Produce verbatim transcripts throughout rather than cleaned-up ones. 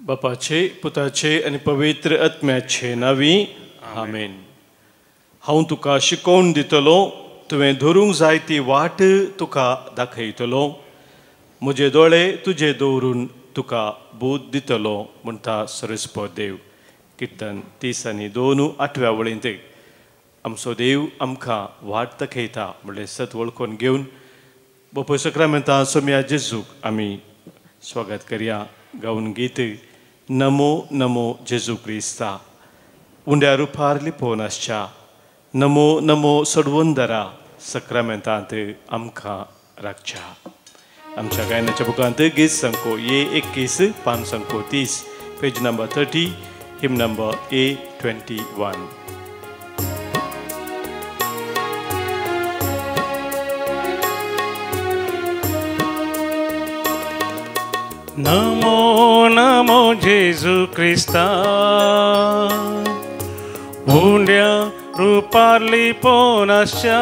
बापाचे पुताचे आनी पवित्र आत्म्याचे नांवी आमेन. हांव तुका शिकोवन दितलो, तुवें धरूंक जाय ती वाट तुका दाखयतलो, म्हजे दोळे तुजे दवरून तुका बोध दितलो म्हणटा सरस्वत देव. किर्तन तीस आनी दोन आठव्या वळींत आमचो देव आमकां वाट दाखयता म्हणलें सत वळखून घेवन बापूय सक्रामेंतां सोम्या जेजूक आमी स्वागत करया. गावन गीत नमो नमो जेजू क्रिस्ता. उंड्या रुपार लिपोवन आसच्या नमो नमो सोडवोंदरा सक्रामेंतांत आमकां राखच्या. आमच्या गायनाच्या बुकांत गीत संको ए एकवीस पान संको तीस page number thirty hymn number A twenty one. नमो नमो जेजू क्रिस्ता, उंड्या रुपार लिपोवन आसच्या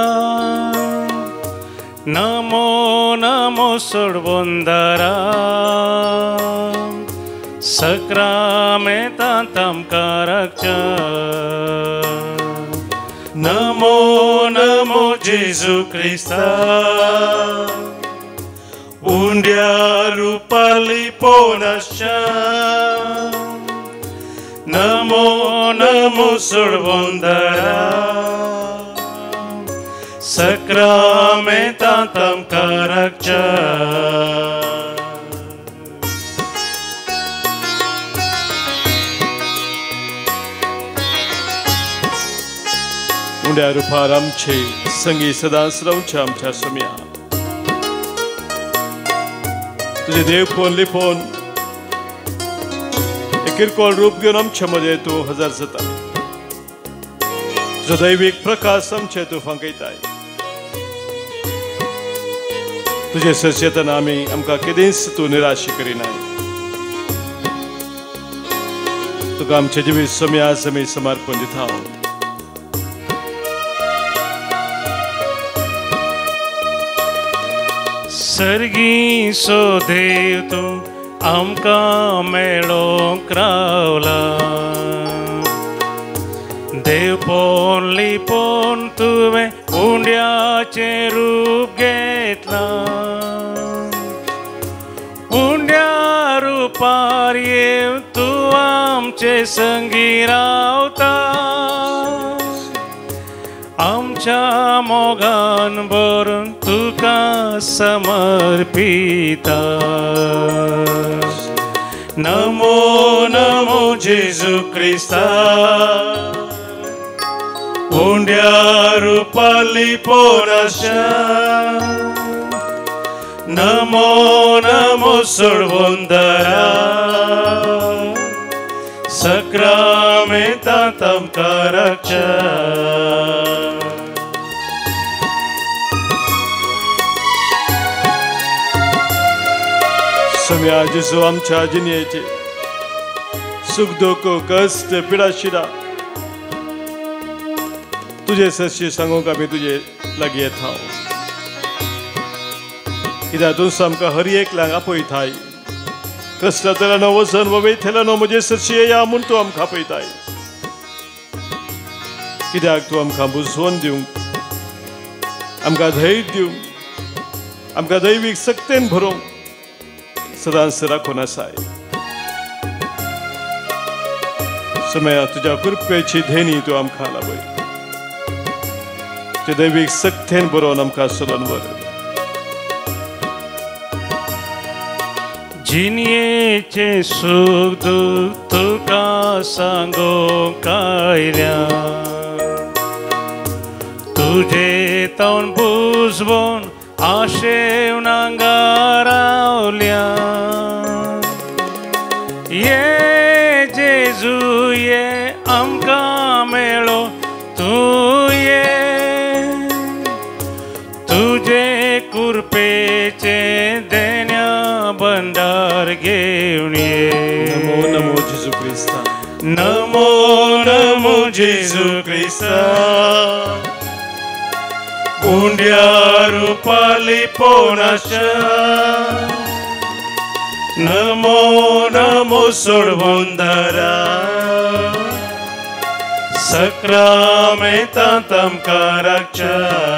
नमो नमो सोडवोंदरा सक्रामेंतांत आमकां राखच्या. नमो नमो जेजू क्रिस्ता, उंड्या रुपार लिपोवन आसच्या नमो नमो सोडवोंदरा सक्रामेंतांत आमकां राखच्या. उंड्या रुपार आमचे संगी सदांच रावचे आमच्या सोम्या. तुझे देव फोन लिपोवन किरकोळ रूप घेवन आमचे मध्ये तूं हजर जाता. तुजो दैवीक प्रकाश आमचे तूं फांकयताय. तुजे सचेतन आमी आमकां केदेंच तूं निराश करिनाय. तुका आमचे जिवीत सोम्या आमी समर्पण दिता. सर्गी सो देव तूं आमकां मेळोंक रावला. देव पोवन लिपोवन तुवें उंड्याचें रूप घेतलां. उंड्या रुपार येवन तूं आमचे संगी रावता. आमच्या मोगान भरून तुका समर्पिता. नमो नमो जेजू क्रिस्ता, उंड्या रुपार लिपोवन आसच्या नमो नमो सोडवोंदरा सक्रामेंतांत आमकां राखच्या. सोम्या जेजू आमच्या जिणेचे सुख दुःख कश्ट पिडा शिरा तुझे सशी सांगूंक आमी तुजे लागीं येता. कित्याक तूं आमकां हर एकल्याक आपयताय. कश्टांतल्यान वचन ववेथेल्यान म्हजे सशी येया म्हूण तूं आमकां आपयताय. कित्याक तूं आमकां बुजवण दिवंक, आमकां धैर्य दिवंक, आमकां दैवीक सक्तेन भरोवंक सदांच राखून आसाय. सोम्या तुज्या कृपेची धेनी तूं आमकां लाभय. तुजे दैवीक सक्तेन बरोवन आमकां चलोवन व्हर. जिणयेचे सूख दूख तुका सांगोंक आयल्या. तुजे तोंड बुजवून आशेवन हांगा रावल्या. ये जेजू ये आमकां मेळो तूं ये. तुजे कुरपेचे देण्या भंडार घेवन ये. नमो नमो जेजू क्रिस्ता. नमो नमो जेजू क्रिस्ता, उंड्या रुपार लिपोवन आसच्या Namo Namo सोडवोंदरा Sacramenta tam karakcha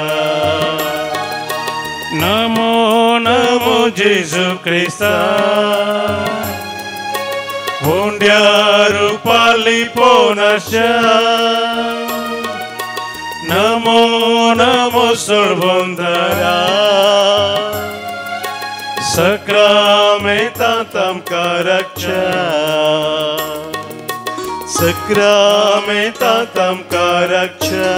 Namo Namo Jesu Christa Vondyaru pali ponasya Namo Namo Sorbondara Sacramenta tam karakcha Sacramenta tam karakcha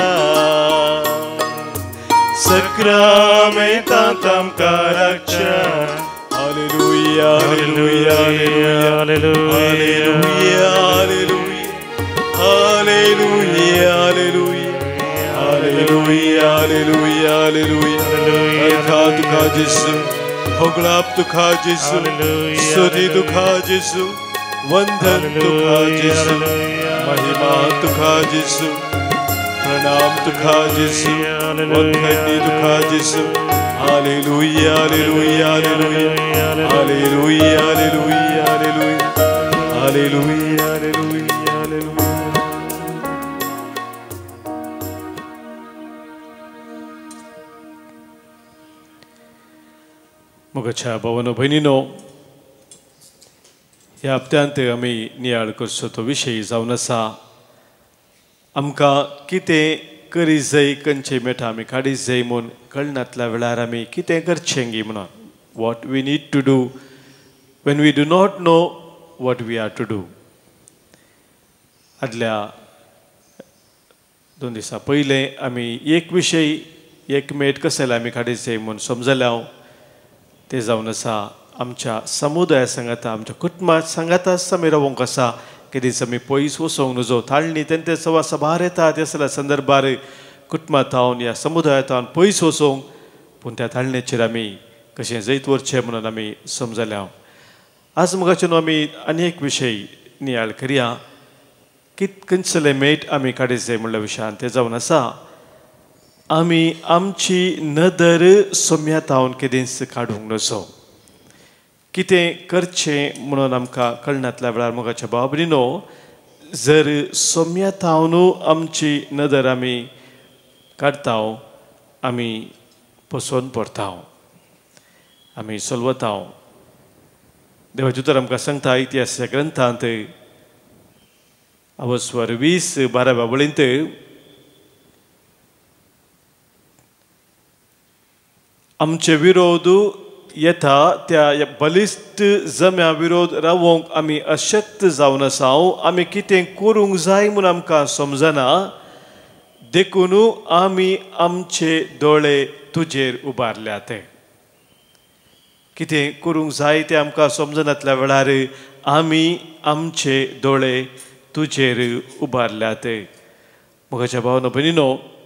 Sacramenta tam karakcha Hallelujah Hallelujah Hallelujah Hallelujah Hallelujah Hallelujah Hallelujah Hallelujah Hallelujah Arka tukha Jesu Hoglap tukha Jesu Sudi tukha Jesu Vandhan tukha Jesu Mahima tukha Jesu Pranam tukha Jesu Vandhani tukha Jesu Hallelujah Hallelujah Hallelujah Hallelujah Hallelujah Hallelujah Hallelujah Hallelujah Hallelujah मोगाच्या भावांनो भयणींनो ह्या हप्त्यांत आमी नियाळ करचो तो विशय जावन आसा आमकां कितें करी जाय खंयचे मेळटा आमी काडी जाय म्हूण कळनातल्या वेळार आमी कितें करचें गी म्हणून what we need to do when we do not know what we are to do आदल्या दोन दिसां पयलें आमी एक विशय एक मेट कशें आमी काडी जाय म्हूण समजले हांव ते जावन आसा आमच्या समुदाया सांगाता आमच्या कुटुंबात सांगाता आमी रावंक आसा केदीस आमी पयस वचोंक नजो ताळणी तेंते सवा सभार येता त्या सगळ्या संदर्भार कुटुंबात हावन ह्या समुदायांत हावन पयस वचोंक पूण त्या ताळणेचेर आमी कशें जैत व्हरचें म्हणून आमी समजले हांव आज मुखाच्यान आमी आनी एक विशय नियाळ करया कित खंयचले मेट आमी काडीत जाय म्हणल्या विशयान ते जावन आसा आमी आमची नदर सोम्यात हावन केदीस काडूंक नजो कितें करचें म्हणून आमकां कळनातल्या वेळार मोगाच्या भाव भयणींनो जर सोम्यात हावनू आमची नदर आमी काडटा आमी पसोवन पडटा आमी सोलवता देवाचें उतर आमकां सांगता इतिहासाच्या ग्रंथांत अवस्वर वीस बाराव्या वळींत आमचे विरोध येता त्या बलिश्ट जम्या विरोध रावोंक आमी अशक्त जावन आसा आमी कितें करूंक जाय म्हूण आमकां समजना देखून आमी आमचे दोळे तुजेर उबारल्यात कितें करूंक जाय तें आमकां समजनातल्या वेळार आमी आमचे दोळे तुजेर उबारल्यात मोगाच्या भावांनो भयणींनो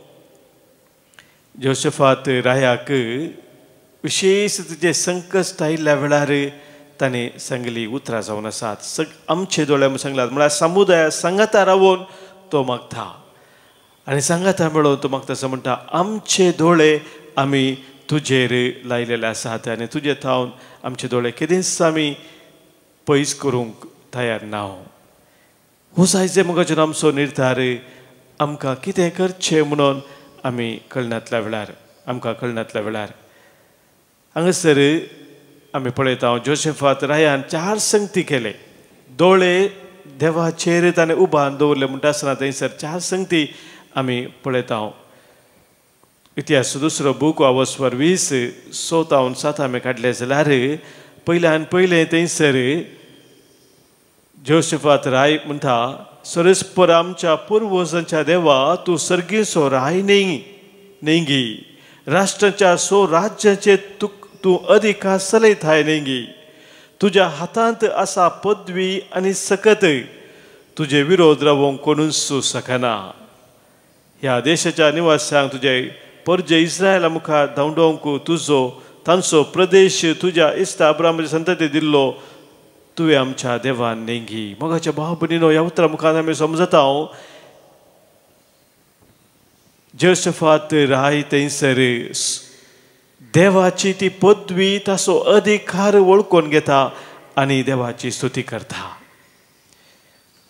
जोसेफात रायाक विशेष तुजे संकश्ट आयिल्ल्या वेळार ताणें सांगली उतरां जावन आसात सग आमचे दोळे म्हणून सांगलात म्हळ्यार समुदाया सांगाता रावून तो मागता आनी सांगाता मेळोवन तो मागता असो म्हणटा आमचे दोळे आमी तुजेर लायलेले आसात आनी तुजे थावन आमचे दोळे केदींच आमी पयस करूंक तयार ना हो जायचे मुखाच्यान आमचो निर्धार आमकां कितें करचें म्हणून आमी कळनातल्या वेळार आमकां कळनातल्या वेळार हांगासर आमी पळयता जोसेफात रायान चार संगती केले दोळे देवाचेर ताणें उबारून दवरले म्हणटा आसतना थंयसर चार संगती आमी पळयता इतिहास दुसरो बूक अवस्वर वीस सोतावन सात आमी काडले जाल्यार पयल्यान पयलें थंयसर जोसेफात राय म्हणटा सरस्पर आमच्या पुर्वजांच्या देवा तूं सर्गीचो राय न्ही नेंगी राष्ट्राच्या सो राज्याचे तू तूं अधिकार चलयताय नेंगी तुज्या हातांत आसा पदवी आनी सकत तुजे विरोध रावोंक कोणूच सकना ह्या देशाच्या निवासांक तुजे परजे इस्रायला मुखार धांवडोवंक तुजो तांचो प्रदेश तुज्या इश्टा अब्रामाच्या संतती दिल्लो तुवें आमच्या देवान नेंगी मोगाच्या भाव भयणींनो ह्या उतरा मुखार आमी समजता जोसेफात राय थंयसर देवाची ती पदवी ताचो अधिकार वळखून घेता आनी देवाची स्तुती करता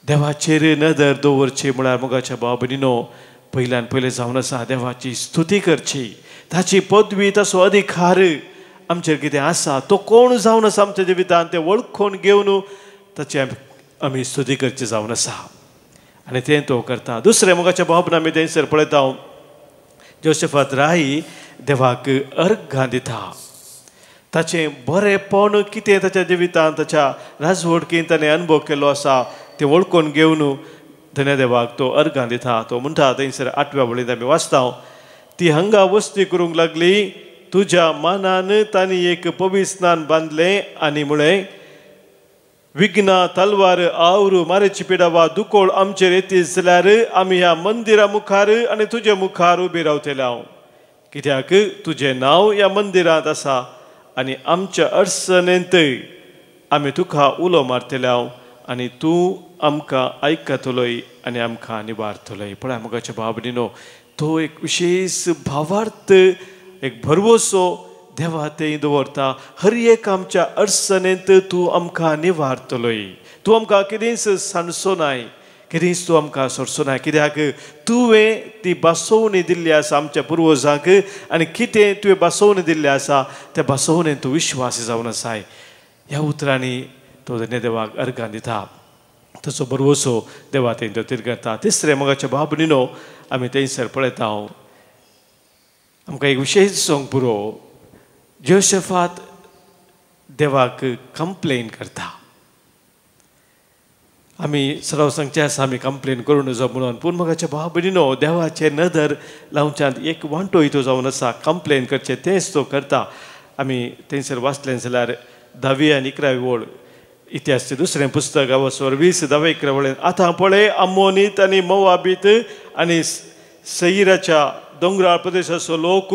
देवाचेर नदर दवरची म्हळ्यार मोगाच्या भाव भयणीनो पयल्यान पयलें जावन आसा देवाची स्तुती करची ताची पदवी ताचो अधिकार आमचेर कितें आसा तो कोण जावन आसा आमच्या जिवितांत तें वळखून घेवन ताची आमी स्तुती करची जावन आसा आनी तें तो करता. दुसरें मोगाच्या भाव भयणी आमी थंयसर पळयता जोसेफात राही देवाक अर्घां दिता. ताचें बरेंपण कितें ताच्या जिवितांत ताच्या राजवडकीन ताणें अनुभव केलो आसा तें वळखून घेवन धन्य देवाक तो अर्घां दिता. तो म्हणटा थंयसर आठव्या वळींत आमी वाचता ती हांगा वस्ती करूंक लागली तुज्या मानान तांणी एक पविस्नान बांदलें आनी म्हळें विघ्ना तलवार आवरू मारेची पिडा वा दुकोळ आमचेर येतीत जाल्यार आमी ह्या मंदिरा मुखार आनी तुज्या मुखार उबी रावतले हांव कित्याक तुजें नांव ह्या मंदिरांत आसा आनी आमच्या अडचणेंत आमी तुका उलो मारतले हांव आनी तूं आमकां आयकतलोय आनी आमकां निवारतलोय. पळय मोगाच्या भाव भयणीनो तो एक विशेश भावार्थ एक भरवोसो देवा थंय दवरता. हर एक आमच्या अडचणेंत तूं आमकां निवारतलोय तूं आमकां कितेंच सांडचो नाय कितेंच तूं आमकां सोडचो नाय कित्याक तुवें ती बसोवणी दिल्ली आसा आमच्या पुर्वजांक आनी कितें तुवें बसोवणी दिल्लें आसा त्या बसोवणेंत तूं विश्वासी जावन आसाय. ह्या उतरांनी तो धन्य देवाक अर्घां दिता ताचो बरवसो देवा थंय तो तिरगता. तिसरें मोगाच्या भाव भयणीनो आमी थंयसर पळयता आमकां एक विशेश सोंग पुरो जोसेफात देवाक कंप्लेन करता. आमी सराव सांगचे आसा आमी कंप्लेन करूं नजो म्हणून पूण मोगाच्या भाव भयणीनो देवाचे नदर लावच्यान एक वांटो हितू जावन आसा कंप्लेन करचें तेंच तो करता. आमी थंयसर वाचलें जाल्यार धावी आनी इकरावी वळ इतिहासचें दुसरें पुस्तक अवसर वीस धावे इकरा वळेन आतां पळय अम्मोनीत आनी मोवाबीत आनी सैराच्या दोंगराळ प्रदेशाचो लोक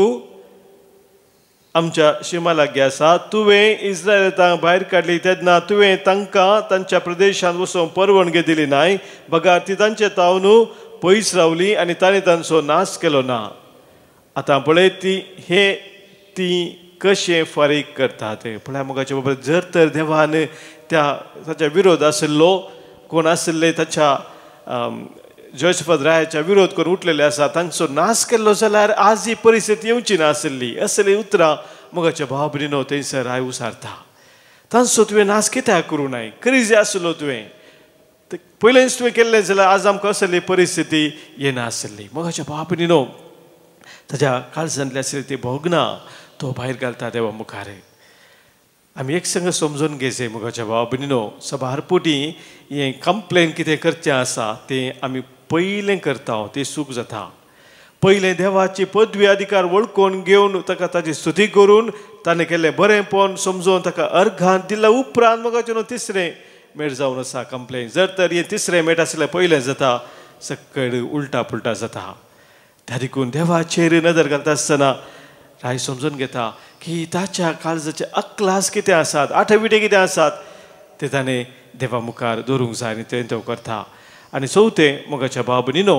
आमच्या शिमा लागीं आसा. तुवें इस्रायलांक भायर काडली तेन्ना तुवें तांकां तांच्या प्रदेशांत वचूंक परवानगी दिली नाय बगार ती तांचे तावन पयस रावली आनी तांणी तांचो नाश केलो ना. आतां पळय ती हे ती कशें फारीक करतात. पळय मोगाचे बाबा जर तर देवान त्या ताच्या विरोध आशिल्लो कोण आशिल्ले ताच्या जोसेफात रायाच्या विरोध करून उठलेले आसा तांचो नाश केल्लो जाल्यार आज ही परिस्थिती येवची नाशिल्ली असली उतरां मोगाच्या भाव भयणीनो थंयसर राय उसारता. तांचो तुवें नाश कित्याक करूं नाय करी जे आसलो तुवें पयलेंच तुवें केल्लें जाल्यार आज आमकां असली परिस्थिती येना आशिल्ली. मोगाच्या भाव भयणीनो ताच्या काळजांतली आशिल्ली ती भोगना तो भायर घालता देवा मुखार. आमी एक संग समजून घेवचें मोगाच्या भाव भयणीनो सभारपोटी हें कंप्लेन कितें करचें आसा तें आमी पयलें करता तें चूक जाता. पयलें देवाची पदवी अधिकार वळखून घेवन ताका ताची स्तुती करून ताणें केल्लें बरेंपण समजून ताका अर्घां दिल्या उपरांत मोगाचें तिसरें मेळ जावन आसा कंप्लेन. जर तर हें तिसरें मेळ आसलें पयलें जाता सकयल उलटा पुलटा जाता. त्या देखून देवाचेर नदर घालता आसतना राय समजून घेता की ताच्या काळजाचे अक्लास कितें आसात आठविटे कितें आसात ते ताणें देवा मुखार दवरूंक जाय आनी तें तो करता. आनी चवथें मोगाच्या भाव भयणीनो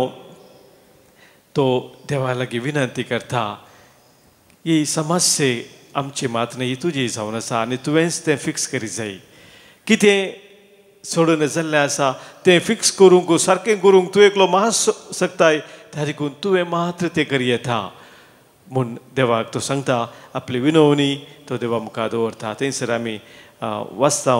तो देवा लागीं विनंती करता ही समस्या आमची मात न्ही तुजी जावन आसा आनी तुवेंच तें फिक्स करी जाय. कितें सोडून जाल्लें आसा तें फिक्स करूंक सारकें करूंक तूं एकलो महासक्ताय त्या देखून तुवें मात्र तें करी येता म्हूण देवाक तो सांगता. आपली विनवणी तो देवा मुखार दवरता. थंयसर आमी वाचता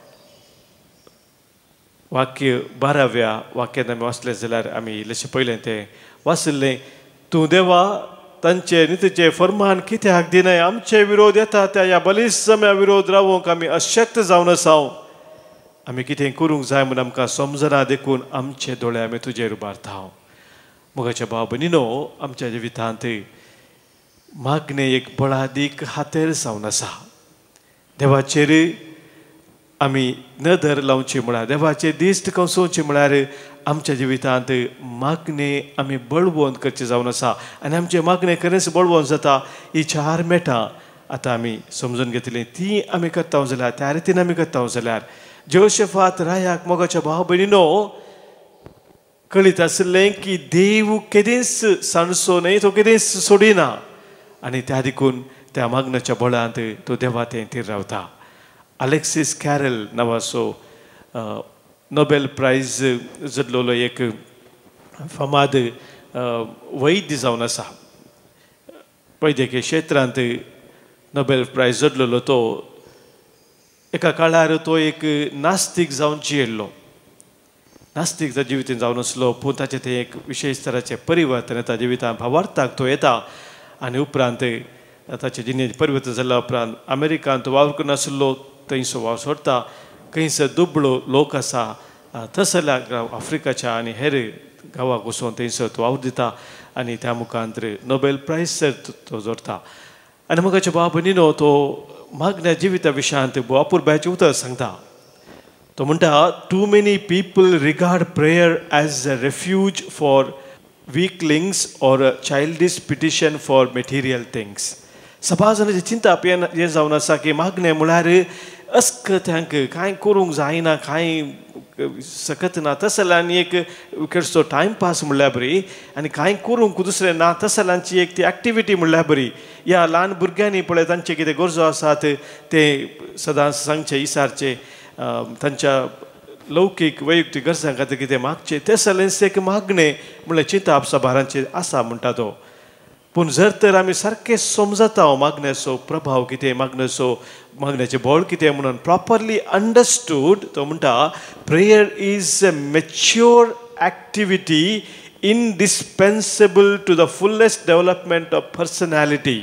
वाक्य बाराव्या वाक्यांत आमी वाचलें जाल्यार आमी इल्लेशें पयलें तें वाचलें तूं देवा तांचे नितीचे फर्मान कित्याक दिनाय आमचे विरोध येता त्या ह्या बलिश्टम्या विरोध रावूंक आमी अशक्त जावन आसा. आमी कितें करूंक जाय म्हूण आमकां समजना देखून आमचे दोळे आमी तुजेर उबारता. मोगाच्या भाव भयणीनो आमच्या जिवितांत मागणें एक बळादीक हातेर जावन आसा. देवाचेर आमी नदर लावची म्हळ्यार देवाचेर दिश्ट कसोवची म्हळ्यार आमच्या जिवितांत मागणें आमी बळवंत करचें जावन आसा आनी आमचें मागणें खरेंच बळवंत जाता. ही चार मेटां आतां आमी समजून घेतलीं ती आमी करता जाल्यार त्या रितीन आमी करता जाल्यार जोसेफात रायाक मोगाच्या भाव भयणीनो कळीत आसलें की देव केदेंच सांडचो न्हय तो केदेंच सोडिना आनी त्या देखून त्या मागण्याच्या बळांत तो देवा थंय रावता. अलेक्सीस कॅरल नांवाचो नोबेल प्राइज जिखलेलो एक फामाद वैद्य जावन आसा वैद्यकीय क्षेत्रांत नोबेल प्राइज जिखलेलो तो एका काळार तो एक नास्तीक जावन जियेल्लो नास्तीक ताच्या जिवितांत जावन आसलो पूण ताचें तें एक विशेष तराचें परिवर्तन येता जिवितांत भावार्थाक तो येता आनी उपरांत ताचें जिणेचें परिवर्तन जाल्या उपरांत अमेरिकांत तो वावर करिनासलो थंयसर वावर सोडता खंयसर दुबळो लोक आसा थंयसरल्या आफ्रिकाच्या आनी हेर गांवांक वचून थंयसर तो वावर दिता आनी त्या मुखांतर नोबेल प्राइज सर तो जोडटा आनी म्हाका बाबनीनो तो मागण्या जिविता विशयांत अपुर्बाचें उतर सांगता तो म्हणटा too many people regard prayer as a refuge for weaklings or a childish petition for material things सभा जाणांची चिंता हें जावन आसा की मागणें म्हळ्यार अस्क तांकां कांय करूंक जायना कांय सकत ना तसल्यान एक कसो टायमपास म्हणल्यार बरी आनी कांय करूंक दुसरें ना तसल्यांची एक ती एक्टिविटी म्हणल्यार बरी ह्या ल्हान भुरग्यांनी पळय तांचे कितें गरजो आसात ते सदांच सांगचे इसारचे तांच्या लौकीक वैयक्तीक गरजां खातीर कितें मागचें ते सलेंस एक मागणें म्हणल्यार चिंता आपसाबारांचेर आसा म्हणटा तो पूण जर तर आमी सारकें समजता हो मागण्याचो प्रभाव कितें मागण्याचो मागण्याचें बळ कितें म्हणून प्रॉपरली अंडरस्टूड तो म्हणटा prayer is a mature activity indispensable to the fullest development of personality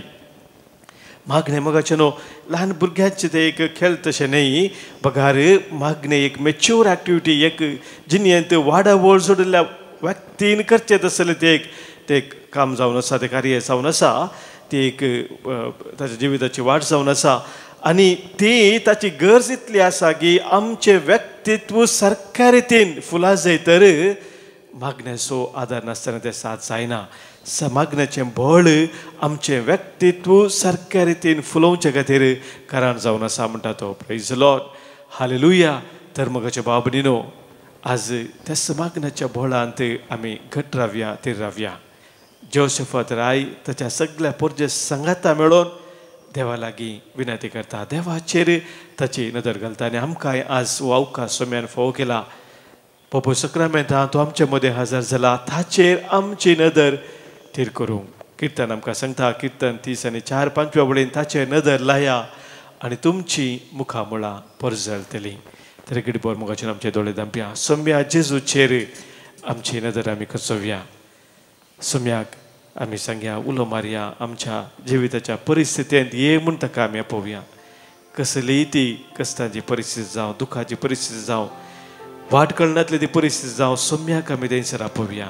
मागणें मगाचें न्हू ल्हान भुरग्यांचें तें एक खेळ तशें न्ही बगार मागणें एक मॅच्युअर एक्टिविटी एक जिणेंत वाडा वळ जोडिल्ल्या व्यक्तीन करचें तसलें तें एक तें काम जावन आसा तें कार्य जावन आसा ती एक ताच्या जिविताची वाट जावन आसा आनी ती ताची गरज इतली आसा की आमचें व्यक्तित्व सारक्या रितीन फुला जायतर मागण्याचो आदार नासतना तें साथ जायना मागण्याचें बळ आमचें व्यक्तित्व सारक्या रितीन फुलोवचे खातीर कारण जावन आसा म्हणटा तो प्रेज द लॉर्ड हालेलुया तर मगाच्या बाबनीनो आज त्याच मागण्याच्या बळांत आमी घट रावया ती रावया जोसेफात राय ताच्या सगळ्या पोरजे संगाता मेळोन देवा लागीं विनंती करता देवाचेर ताची नदर घालता आनी आमकांय आज हो अवकाश सोम्यान फोव केला पपू सक्रामेंतां तो आमचे मदें हजर जाला ताचेर आमची नदर थीर करूंक किर्तन आमकां सांगता किर्तन तीस आनी चार पांचव्या वळेन ताचेर नदर लाया आनी तुमची मुखां मुळां परजळटलीं तर किडबोर मुखाचेर आमचे दोळे धांपया सोम्या जेजूचेर आमची नदर आमी खचोवया सोम्याक आमी सांगया उलो मारया आमच्या जिविताच्या परिस्थितींत ये म्हूण ताका आमी आपोवया कसलीय ती कश्टांची परिस्थिती जावं दुखाची परिस्थिती जावं वाट कळनातली ती परिस्थिती जावं सोम्याक आमी थंयसर आपोवया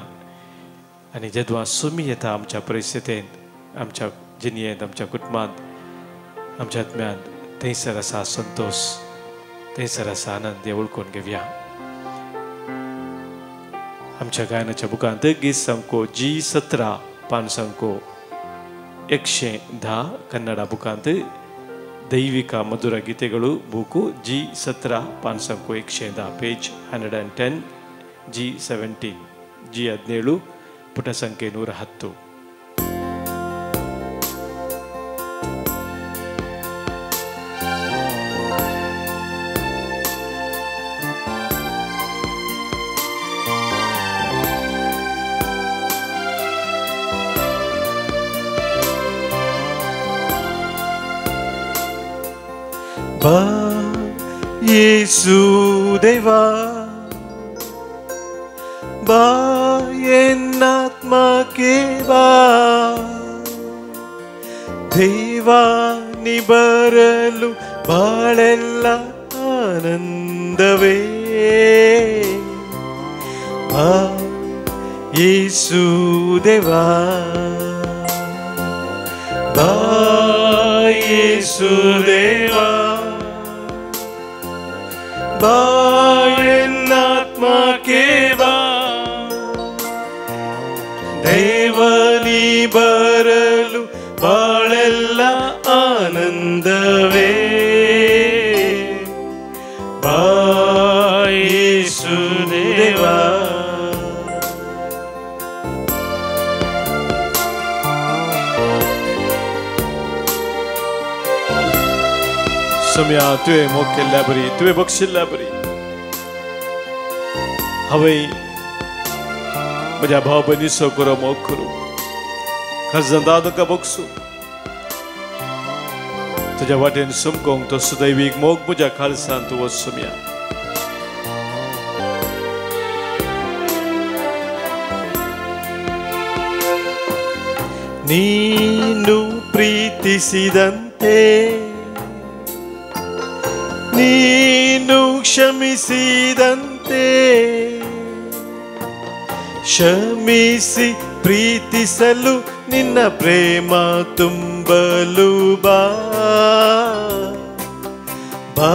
आनी जेदवा सोमी येता आमच्या परिस्थितींत आमच्या जिणयेंत आमच्या कुटुंबांत आमच्या आत्म्यांत थंयसर आसा संतोश थंयसर आसा आनंद हें वळखून घेवया आमच्या गायनाच्या बुकांत गीत संको जी सतरा पान संको एकशे धा कन्नडा बुकांत दैविका मधुर गीतेಗಳು बुकु जी सतरा पान संको एकशे धा page hundred and ten G seventeen G हदिनेळु ಪುಟ ಸಂಖ್ಯೆ ನೂರ ಹತ್ತು ಬಾ ಯೇಸು ದೇವಾ ಬಾ ಎನ್ನಾತ್ಮಕ್ಕೆ ಬಾ ದೇವಾ ನೀ ಬರಲು ಬಾಳೆಲ್ಲ ಆನಂದವೇ ಬಾ ಯೇಸು ದೇವಾ ಬಾ ಯೇಸು ದೇವಾ ಬಾ ಎನ್ನಾತ್ಮಕ್ಕೆ ಬಾ ದೇವನಿ ಬರಲು ಬಾಳೆಲ್ಲ ಆನಂದವೇ ಬಾ ಯೇಸು ದೇವಾ सोम्या तुवें मोग केल्ल्या बरी तुवें बक्षिल्ल्या बरी हवे म्हज्या भाव भयणीचो गरो मोग करूं खजंदाद का बगसूं तुझ्या वाटेन सुमकोंक तो सुदैवीक मोग म्हज्या खालसान तूं वचूंया ನೀನು ಪ್ರೀತಿಸಿದಂತೆ ನೀನು ಕ್ಷಮಿಸಿದಂತೆ ಕ್ಷಮಿಸಿ ಪ್ರೀತಿಸಲು ನಿನ್ನ ಪ್ರೇಮ ತುಂಬಲು ಬಾ ಬಾ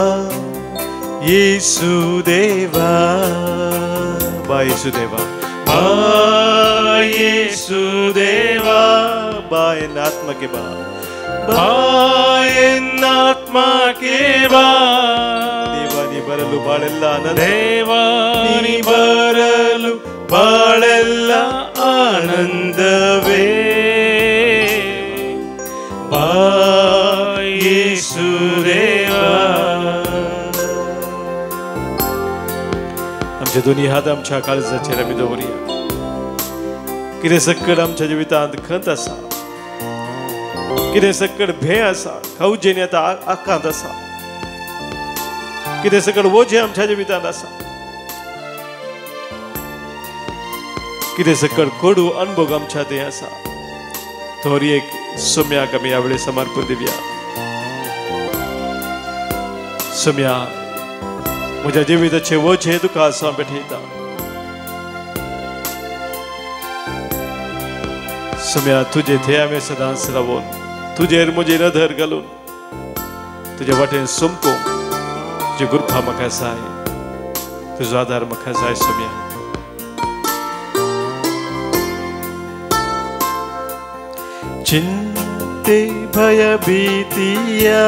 ಯೇಸುದೇವಾ ಬಾ ಯೇಸುದೇವಾ ಬಾ ಯೇಸುದೇವಾ ಬಾ ಎನ್ನ ಆತ್ಮಕ್ಕೆ ಬಾ ಬಾ ಎನ್ನ ಆತ್ಮಕ್ಕೆ ಬಾ ದೇವಾ ನೀ ಬರಲು ಬಾಳೆಲ್ಲ ಆನಂದ ದೇವಾ ನೀ ಬರಲು ಬಾಳೆಲ್ಲ ಆನಂದವೇ ಬಾ ಯೇಸುदेवा आमच्या दोन्ही हात आमच्या काळजाचेर आमी दवरया कितें सक्कड आमच्या जिवितांत खंत आसा कितें सक्कड भे आसा खावजेन येता आकांत आसा कितें सकड वोझें आमच्या जिवितांत आसा कितें सकड कोडू अनुभव आमच्या थंय आसा तोरी एक सोम्याक आमी ह्या वेळेस समर्पण दिवया सोम्या म्हज्या जिविताचें वोझें तुका आसा भेटयता सोम्या तुजे थंय हांवें सदांच रावून तुजेर म्हजी नदर घालून तुजे वाटेन सोमकोंक तुजी कृपा म्हाका जाय तुजो आदार म्हाका जाय सोम्या चिंते भय भीतिया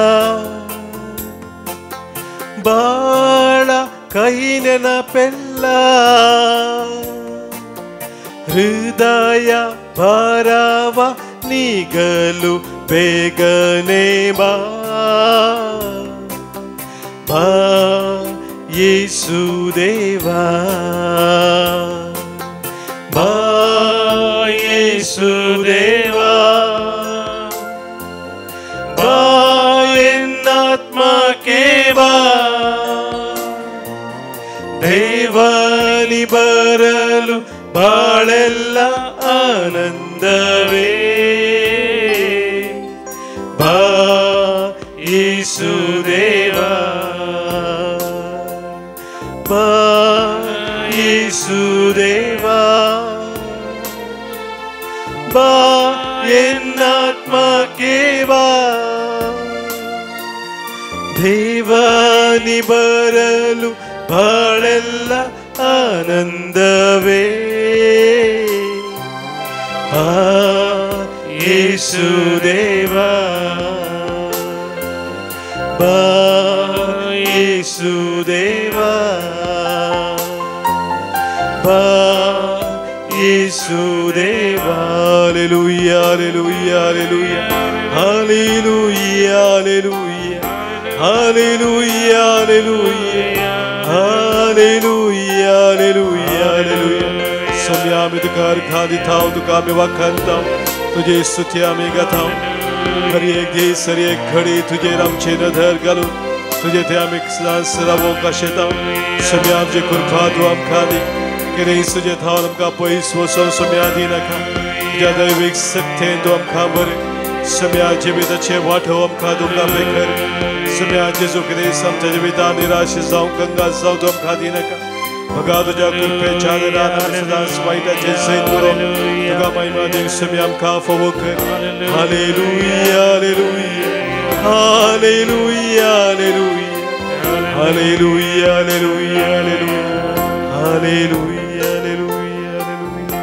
बाळा काही ನೆನಪೆಲ್ಲ ಹೃದಯ ಭಾರವ ನೀಗಲು ಬೇಗನೆ ಬಾ ಬಾ ಯೇಸುದೇವಾ ಬಾ ಯೇಸುದೇವಾ ಬಾ ಎನ್ನಾತ್ಮಕ್ಕೆ ಬಾ ದೇವನಿ ಬರಲು ಬಾಳೆಲ್ಲ ಆನಂದವೇ ಬಾ ಯೇಸುದೇವಾ ಬಾ ಯೇಸುದೇವಾ ಬಾ ಎನ್ನಾತ್ಮಕ್ಕೆ ಬಾ ದೇವನಿ ಬರಲು ಬಾಳೆಲ್ಲ ಆನಂದವೇ ಬಾ ಯೇಸುದೇವಾ ಬಾ ಯೇಸುದೇವಾ ಬಾ ಯೇಸುದೇವಾ ಹಲ್ಲೆಲೂಯಾ ಹಲ್ಲೆಲೂಯಾ ಹಲ್ಲೆಲೂಯಾ ಹಲ್ಲೆಲೂಯಾ ಹಲ್ಲೆಲೂಯಾ ಹಲ್ಲೆಲೂಯಾ Hallelujah, hallelujah, hallelujah. Somya में तुका अर्घा दिताओ तुका में वाखानताओ तुझे स्तुत्या में गाताओ हर एक देश हर एक घड़ी तुझे रामचे नधर घालून तुझे ते आम्ही सरावो काशेताओ somya आमचे कृपा तू आमका दी किरे तुझे थाव आमका पयस वचोन somya दी नाका तुझ्या दैविक सत्तेन तू आमका बरे somya जिविताचे वाटो आमका तुमका बेकर somya जेजू क्रिस्त आमच्या जिवितान निराश जावं कंगाल जावं तू आमका दी नाका बघा तुझ्या कृपेच्या आदरान आमी सदांच वायटाचे सैत करून तुका महिमा दी somya आमका फोवो कर हालेलुया हालेलुया हालेलुया हालेलुया हालेलुया हालेलुया हालेलुया हालेलुया हालेलुया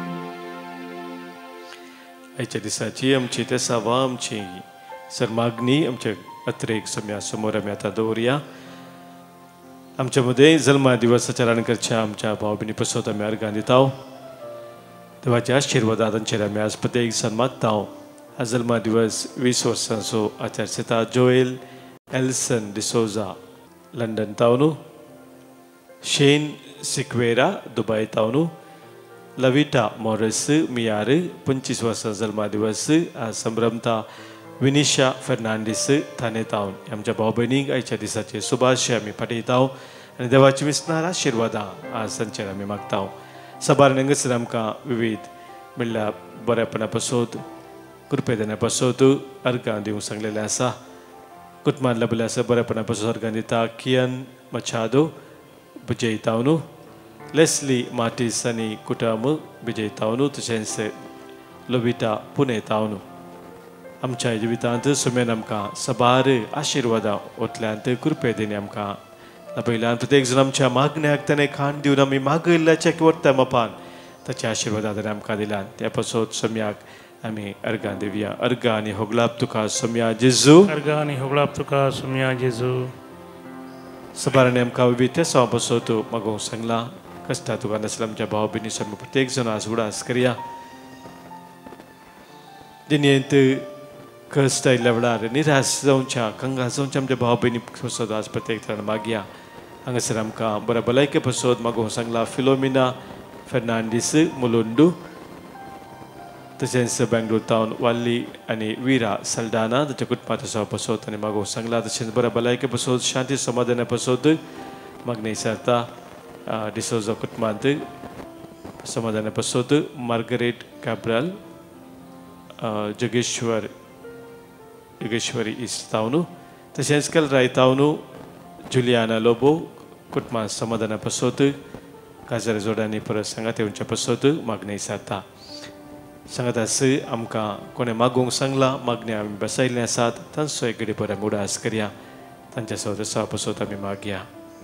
आयच्या दिसाची आमची ते सभा आमची सरमागणी आमच्या अत्रेक सम्या समोर आम्ही आता दवरया आमच्या मध्ये जल्मा दिवसाच्या राणकरच्या आमच्या भाव भयणी पासत आम्ही अर्घां दिताव देवाच्या आशिर्वादांचेर आम्ही आज प्रत्येक सण मागताव हा जल्मा दिवस वीस वर्सांचो आचारसंहिता जोएल एल्सन डिसोजा लंडन तावन शेन सिक्वेरा दुबई तावनु लविटा मॉरिस मियार पंचवीस वर्षाचा जन्मदिवस आज संभ्रमता विनिशा फर्नांडिस ठाणे तावन आमच्या भाऊ बहिणीक आयच्या दिसाचे शुभाशय आमी पाठयताव आनी देवाची विस्तार आशिर्वादां आज संचेर आमी मागताव. सबार नेंगसर आमकां विविध म्हणल्यार बरेपणा पासत कृपेदना पासत अर्गां दिवंक सांगलेलें आसा. कुटुंबांत लाभले आसा बरेपणा पासत अर्गां दिता कियन मचादो विजयतावनु लेस्ली मार्टिस आनी कुटुंब विजयतावनु तशेंच लोविटा पुणेतावनु आमच्या जिवितांत सुमेन आमकां सबार आशिर्वादां ओतल्यांत कृपेदीन आमकां लाभयल्यान प्रत्येक जण आमच्या मागण्याक ताणें खाण दिवन आमी मागयल्ल्याच्या वर्ता मापान ताच्या आशिर्वादान आमकां दिल्यान त्या पासत सोम्याक आमी अर्गां दिवया. अर्गां आनी होगलाप तुका सोम्या जेजू अर्गां आनी होगलाप तुका सोम्या जेजू. सबारांनी आमकां विविध त्या सवा पासत मागोवंक सांगलां. कश्टा तुका नासल्या आमच्या भाव भयणी आमी प्रत्येक जण आज उडास करया. दुनियेंत कश्ट आयिल्ल्या वेळार निराश जावच्या कंगाल जावच्या आमच्या भाव भयणी पासत आज प्रत्येक जाण मागया. हांगासर आमकां बऱ्या भलायके पासत मागोवंक सांगला. फिलोमिना फर्नांडीस मुलुंडू तशेंच बेंगलोर तावन वाल्ली आनी विरा सल्डाना ताच्या कुटुंबांत सवा पासत आनी मागोवंक सांगला. तशेंच बऱ्या भलायके पासत शांती समाधाना पासत मागणी विचारता. डिसोजा कुटुंबांत समाधाना पासत मार्गरेट कॅब्राल जगेश्वर योगेश्वरी इस्ट तावनु तशेंच केल रायतावनु जुलियाना लोबो कुटुंबांत समाधाना पासत काजार जोडांनी परत सांगात येवच्या पासत मागणी विचारता. सांगात आस आमकां कोणें मागोवंक सांगला मागण्या आमी बसयल्ले आसात तांचो एक घडी पर आमी उडास करया. तांच्या सवरसा पासत आमी मागया.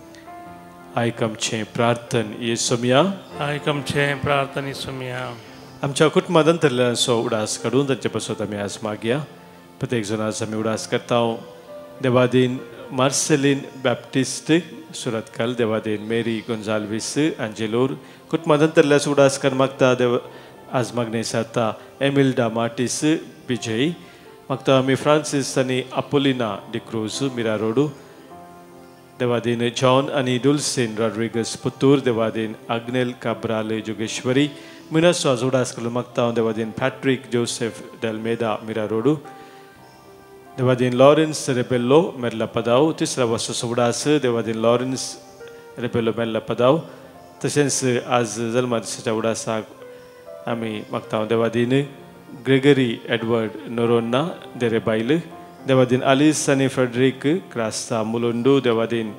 आयक आमचें प्रार्थन येसुमिया आयक आमचें प्रार्थन येसुमिया. आमच्या कुटुंबांत अंतरल्यान सो उडास काडून तांचे पासत आमी आज मागया. प्रत्येक जण आज आमी उडास करता. देवादीन मार्सेलीन बॅप्टिस्ट सुरतकाल देवादीन मेरी गोंजाल्वीस एंजेलोर कुटुंबांत अंतरल्यास उडास कर मागता. देव आज मागणी साता एमिल्डा मार्टिस विजय मागता आमी फ्रांसीस आनी अपोलिना डिक्रूज मिरा रोडू. देवादीन जॉन आनी डुल्सिन रॉड्रिगस पुत्तूर. देवादीन आग्नेल काब्राल जोगेश्वरी मिनस आज उडास करून मागता. देवादीन पॅट्रिक जोसेफ डेल्मेदा मिरा रोडू. देवादीन लॉरेन्स रेबेल्लो मेर्ला पदाव तिसरा वर्साचो उडास. देवादीन लॉरेन्स रेबेल्लो मेर्ला पदाव. तशेंच आज जल्मा दिसाच्या उडासाक आमी मागता. देवादीन ग्रेगरी एडवर्ड नोरोन्ना देरेबायल. देवादीन आलिस आनी फ्रेडरीक क्रास्ता मुलुंडू. देवादीन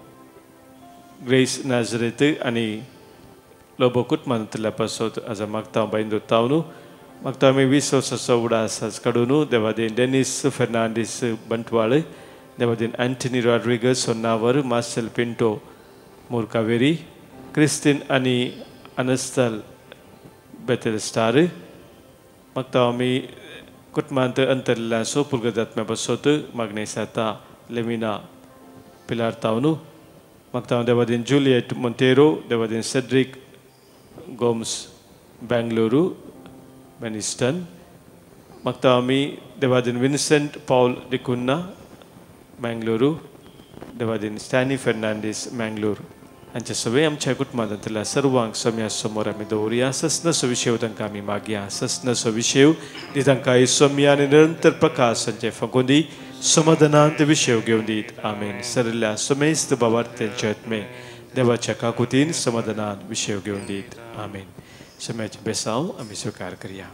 ग्रेस नाजरेत आनी लोबो कुटुंबांतल्या पासत आज मागता बायन दोतावनु मागता आमी वीस वर्साचो उडास आज काडून. देवादीन डेनिस फर्नांडीस बंटवाळ. देवादीन एंटनी रॉड्रिगस होन्नावर. मार्सेल पिंटो मुरकावेरी. क्रिस्टीन आनी अनस्तल बेतेल स्टार मागता आमी कुटुंबांत अंतरल्या सो पुर्गदात्म्या पासत मागणी साता. लेमिना पिलार तावनु मागता देवादीन जुलियट मोंतेरो. देवादीन सेड्रिक गोम्स बेंगलुरू मेनिस्टन मागता आमी. देवादीन विन्सेंट पॉल डिकुन्ना मंगळूरू. देवादीन स्टॅनी फर्नांडीस मंगळूर हांचे सगळे आमच्या कुटुंबांतल्या सर्वांक सम्या समोर आमी दवरया. सस्नसो विशय तांकां आमी मागया. सस्नसो विशय दी तांकां सोम्या आनी निरंतर प्रकाश हांचे फकोंदी समाधानांत विशय घेवन दीत. आमेन. सरल्या समेस्त बाबार्थ्यांचे आत्मे देवाच्या काकुतीन समाधानांत विशय घेवन दीत. आमेन. सम्याचे बेसांव आमी स्वीकार करया.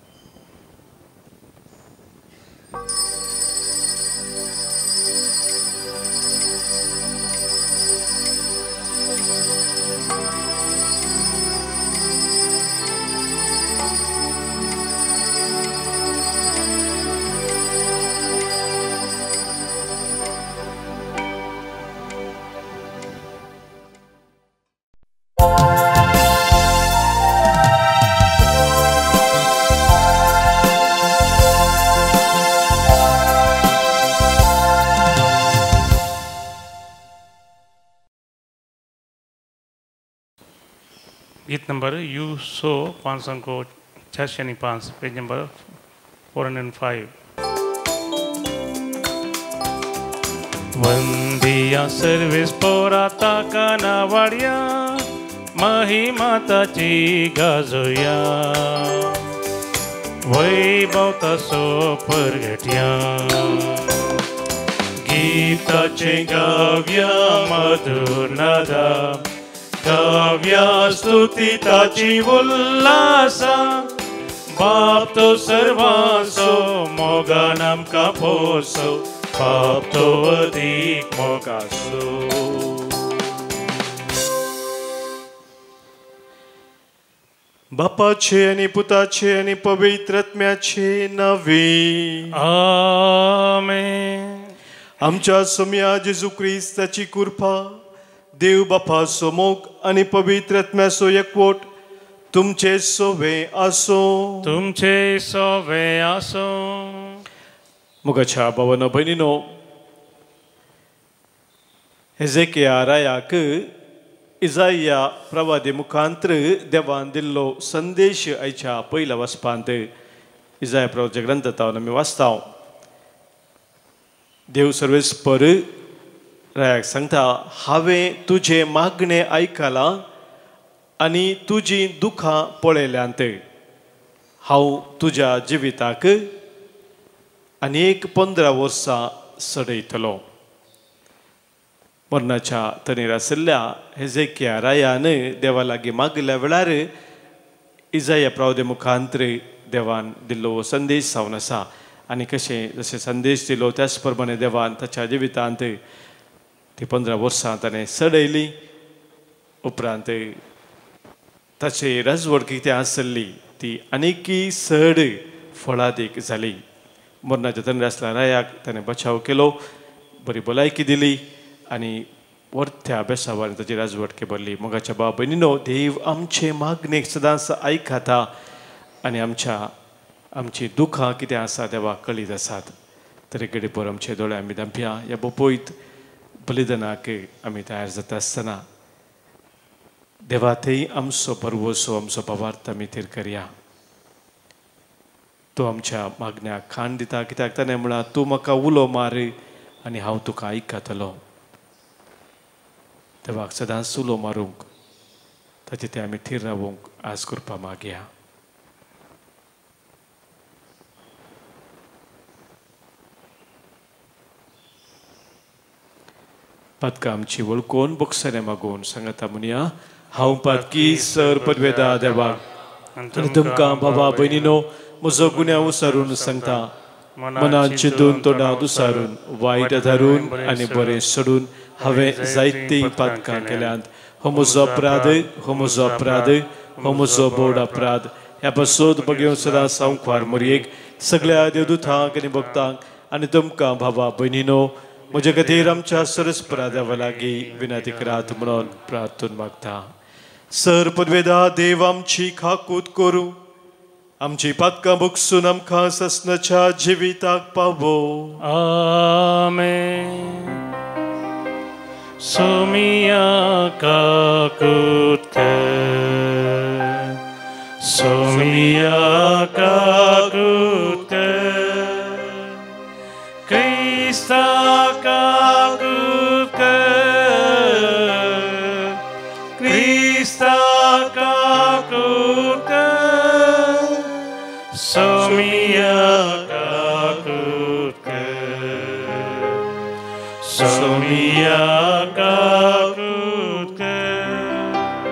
गीत नंबर यू सो पाँच सौ को छः यानी पाँच page number four hundred five. वंदिया सर्विस पोराता काना वाडिया महिमा ताची गाजोया वैभव ताचो परगटया गीताचे गाव्या मधुर नादा गाव्या स्तुती ताची उल्हासा बाप तो सर्वांचो मोगान आमकां पोसो बाप तो अदीक मोगाचो बापाचे आणि पुताचे आणि पवित्र आत्म्याचे नावे आमेन. आमच्या सोम्या जेजू क्रिस्ताची कृपा देव बापाचो मोग आणि पवित्र आत्म्याचो एकवट तुमचे सोवे आसो तुमचे सोवे आसो. मोगाच्या भावानो भयणीनो हेजेकिया रायाक इजाया प्रवादी मुखांतर देवान दिल्लो संदेश आयच्या पयल्या वचपांत इजाया प्रवाच्या ग्रंथांत आमी वाचता. देव सर्वेस्पर रायाक सांगता हांवें तुजें मागणें आयकलां आनी तुजीं दुखां पळयल्यांत. हांव तुज्या जिविताक आनीक पंदरा वर्सां सडयतलो. मरणाच्या तनेर आशिल्ल्या हेजेकिया रायान देवा लागीं मागल्या वेळार इजाया प्रवादी मुखांतर देवान दिल्लो संदेश जावन आसा आनी कशें जशें संदेश दिलो त्याच प्रमाणे देवान ताच्या जिवितांत ती पंदरा वर्सां ताणें सडयली. उपरांत ताची राजवट कितें आसली ती आनीकी सड फळादीक जाली. मरणाच्या तनेर आसल्या रायाक ताणें बचाव केलो, बरी भलायकी दिली आनी वर्थ्या बेसावान ताची राजवट केबरली. मोगाच्या भाव भयणीनो देव आमचे मागणेक सदांच आयकता आनी आमच्या आमची दुखां कितें आसा देवाक कळीत आसात. तरी घडी भर आमचे दोळे आमी धांपया ह्या बोपयत बलिदानाक आमी तयार जाता आसतना देवा थंय आमचो परवोसो आमचो पवार्थ आमी थेर करया. तूं आमच्या मागण्याक खाण दिता कित्याक ताणें म्हळां तूं म्हाका उलो मार आनी हांव तुका आयकतलो. देवाक सदांच उलो मारूंक ताचे ते आमी थीर रावूंक आज कृपा मागया. पातकां आमची वळखून बक्षाने मागून सांगाता म्हणया हांव पातकी सर पदवेदा देवाक आनी तुमकां बाबा भयणीनो म्हजो गुन्यांव उसारून सांगता. मनान चिंतून तोंडांत उसारून वायट धरून आनी बरें सोडून हांवें जायती पातकां केल्यांत. हो म्हजो अपराध हो म्हजो अपराध हो म्हजो बोड अपराध. ह्या पासून बगेवन सदांच हांव ख्वार मरयेक सगळ्या देवदूतांक आनी भक्तांक आनी तुमकां बाबा भयणीनो म्हजे खातीर आमच्या सरस्परा देवा लागीं विनंती करात म्हणून प्रार्थून मागता. सर पदवेदा देव आमची खाकूत करूं आमची पातकां बगसून आमकां ससनाच्या जिविताक पावो. आमेन. सोमिया काकूत कर सोमिया काकूत कर क्रिस्ता काकूत कर क्रिस्ता काकूत कर सोमिया काकूत कर सोमिया काकूत कर.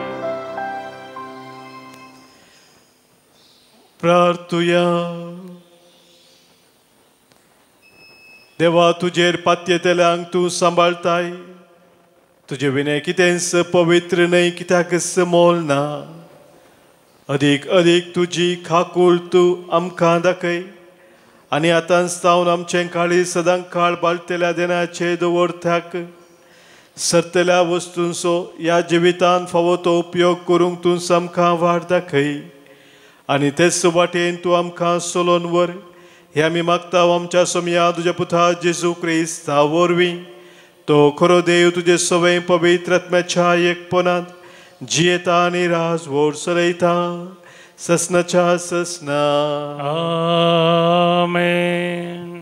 प्रार्थुया. देवा तुजेर पात्यतेल्यांक तूं सांबाळताय. तुजे विनय कितेंच पवित्र न्हय कित्याक मोल ना. अदीक अदीक तुजी खाकूळ तूं आमकां दाखय आनी आतांच जावन आमचें काळी सदां काळ बाळटेल्या देनाचे दवरत्याक सरतल्या वस्तूंचो ह्या जिवितान फावो तो उपयोग करूंक तूं आमकां वाट दाखय आनी तेच वाटेन तूं आमकां चलोवन व्हर. हे आमी मागता आमच्या सोम्या तुज्या पुता जेजू क्रिस्ता वरवीं. तो खरो देव तुजे सवय पवित्र आत्म्याच्या एकपणांत जियेता आनी राजवट चलयता ससनाच्या ससना. आमेन.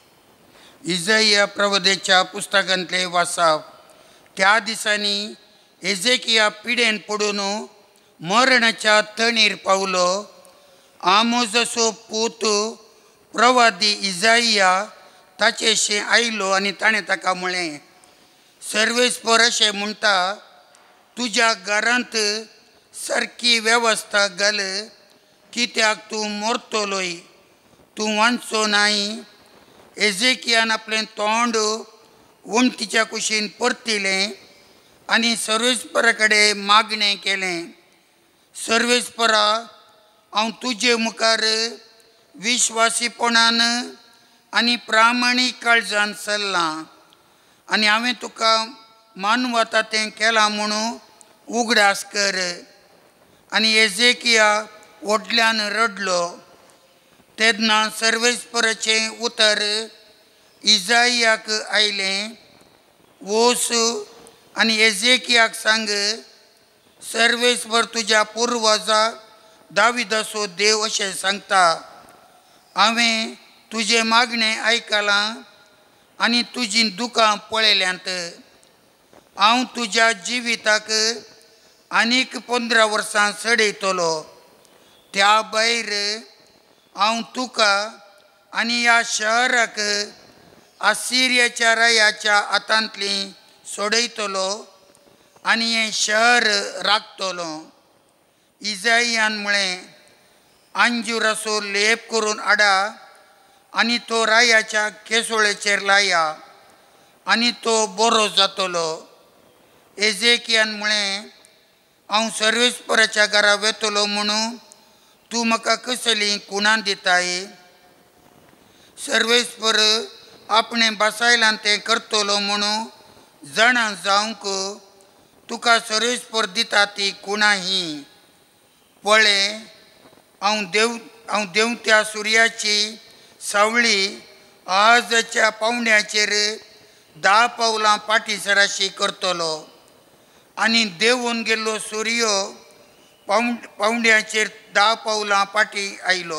इजाया प्रवदेच्या पुस्तकांतले वाचप. त्या दिसांनी एजेकिया पिडेन पडून मरणाच्या तणीर पावलो. आमोजाचो पूत प्रवादी इजाइया ताचेशी आयलो आनी ताणें ताका म्हळें, सर्वेस्पर अशें म्हणटा, तुज्या घरांत सारकी वेवस्था घाल, कित्याक तूं मरतलोय, तूं वांचो नाय. एजेकियान आपलें तोंड वणटीच्या कुशीन परतिलें आनी सर्वेस्परा कडेन मागणें केलें, सर्वेस्परा, हांव तुजे मुखार विश्वासीपणान आनी प्रामाणीक काळजान चल्लां आनी हांवें तुका मानवता तें केलां म्हणून उगडास कर. आनी एजेकिया व्हडल्यान रडलो. तेन्ना सर्वेस्पराचें उतर इजाइयाक आयलें, वोस आनी एजेकियाक सांग, सर्वेस्पर तुज्या पुर्वजा दाविदाचो देव अशें सांगता, हांवें तुजें मागणें आयकलां आनी तुजीं दुकां पळयल्यांत. हांव तुज्या जिविताक आनीक पंदरा वर्सां चडयतलो. त्या भायर हांव तुका आनी ह्या शहराक आसिरियाच्या रायाच्या हातांतली सोडयतलो आनी हें शहर राखतलो. इजाइयान म्हळें, अंजुराचो लेप करून हाडा आनी तो रायाच्या केसोळेचेर लाया आनी तो बरो जातलो. एजेकियान म्हळें, हांव सर्वेस्पराच्या घरा वेतलो म्हणून तूं म्हाका कसली कुणां दिताय. सर्वेस्पर आपणें बासायलान तें करतलो म्हणून जाणा जावंक तुका सर्वेस्पर दिता ती कुणां ही. पळय, हांव देव हांव देंवत्या सुर्याची सावळी आजच्या पावंड्याचेर धा पावलां पाठीसराशी करतलो आनी देंवून गेल्लो सूर्य पावंड पावंड्याचेर धा पावलां पाटी आयलो.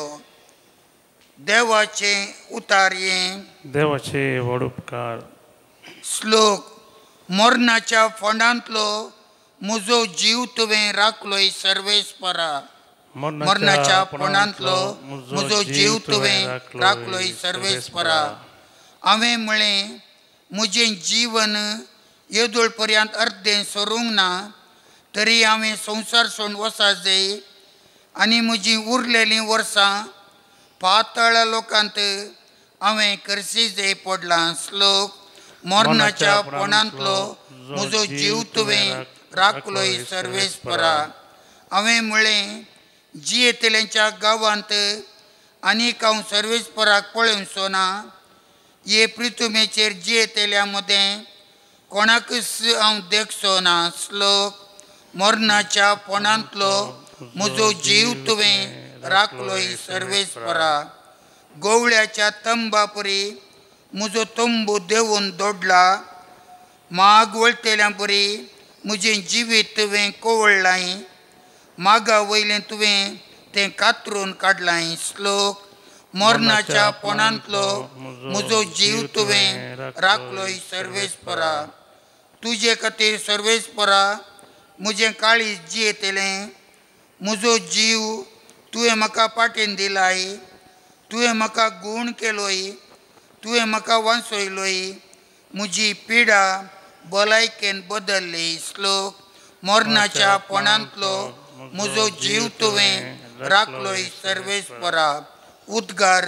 देवाचें उतार हें. देवाचे व्हड उपकार. श्लोक. मरणाच्या फोंडांतलो म्हजो जीव तुवें राखलोय सर्वेस्परा. मरणाच्या फोंडांतलो म्हजो जीव तुवें राखलोय सर्वेस्परा. हांवें म्हळें, म्हजें जीवन येदोळ पर्यंत अर्दें सरूंक ना, तरी हांवें संवसार सोडून वचा जाय आनी म्हजीं उरलेलीं वर्सां पाताळ लोकांत हांवें करसी पडलां. श्लोक. मरणाच्या फोंडांतलो म्हजो जीव तुवें राखलोय सर्वेस्परा. हांवें म्हळें, जियेतल्यांच्या गांवांत आनीक हांव सर्वेस्पराक पळोवचो ना. हे पृथ्वीचेर जियेतल्या मदें कोणाकच हांव देखचो ना. श्लोक. मरणाच्या फोंडांतलो म्हजो जीव तुवें राखलोय सर्वेस्परा. गोवळ्याच्या तंबा परी म्हजो तंबू देंवून दोडला. माग वळटल्या परी म्हजें जिवीत तुवें कोवळ्ळाय. मागा वयलें तुवें तें कातरून काडलाय. श्लोक. मरणाच्या फोंडांतलो म्हजो जीव तुवें राखलोय सर्वेस्परा. तुजे खातीर सर्वेस्परा म्हजें काळीज जियेतलें. म्हजो जीव तुवें म्हाका पाटेन दिलाय. तुवें म्हाका गूण केलोय. तुवें म्हाका वांचयलोय. म्हजी पिडा भलायकेन बदल्ली. श्लोक. मरणाच्या फोंडांतलो म्हजो जीव तुवें राखलोय सर्वेस्परा. उद्गार.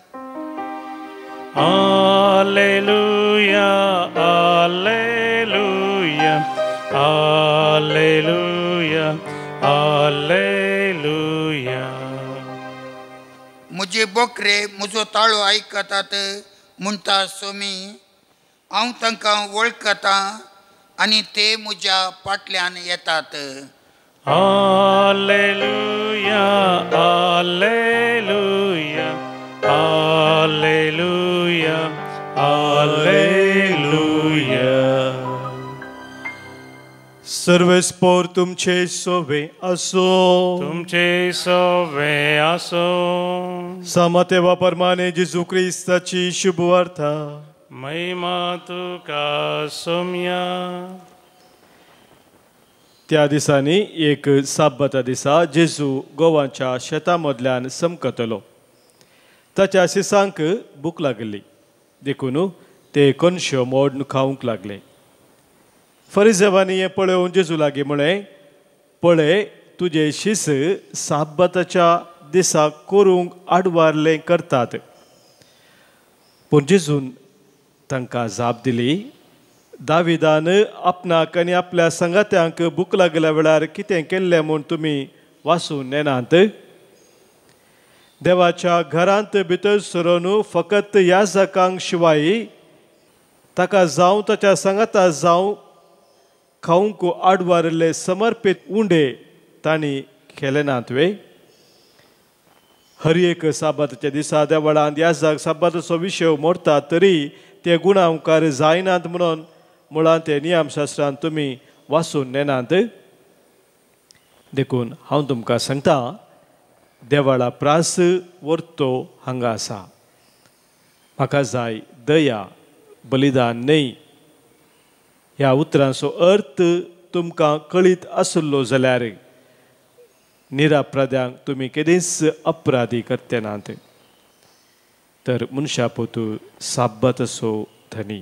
Alleluia, Alleluia, Alleluia, Alleluia. म्हजे बोकरे म्हजो ताळो आयकतात म्हणटा सोमी. हांव तांकां वळखतां आनी ते म्हज्या फाटल्यान येतात. Alleluia, Alleluia, Alleluia, Alleluia. सर्वेस्पर तुमचे सोवे असो. तुमचे सोवे असो. समातेवा परमाने जेजू क्रिस्ताची शुभवार्ता. महिमा तुका सोम्या. त्या दिसांनी एक साबता दिसा जेजू गोवांच्या शेतां मदल्यान समकतलो. ताच्या शिसांक भूक लागली देखून ते कणश्यो मोड खावंक लागले. फरिसेवांनी हें पळोवन जेजू लागीं म्हळें, पळय तुजे शिस साबताच्या दिसा करूंक आडवारलें करतात. पूण जेजून तांकां जाप दिली, दाविदान आपणाक आनी आपल्या संगात्यांक भूक लागल्या वेळार कितें केल्लें म्हूण तुमी वाचून नेनात. देवाच्या घरांत भितर सरून फकत याजकांक शिवाय ताका जावं ताच्या संगाता जावं खावंक आडवारले समर्पीत उंडे तांणी केले नात वे. हर एक साबताच्या दिसा देवळांत याजक साबताचो विशय मोडटा तरी ते गुणांकार जायनात म्हणून मुळांत ते नियमशास्त्रांत तुमी वाचून नेनात. देखून हांव तुमकां सांगता, देवाळा प्रास वर्तो हांगा आसा. म्हाका जाय दया, बलिदान न्हय. ह्या उतरांचो अर्थ तुमकां कळीत आसलो जाल्यार निरापराध्यांक तुमी केदींच अपराधी करते नात, तर मनशा पोतू साबताचो धनी.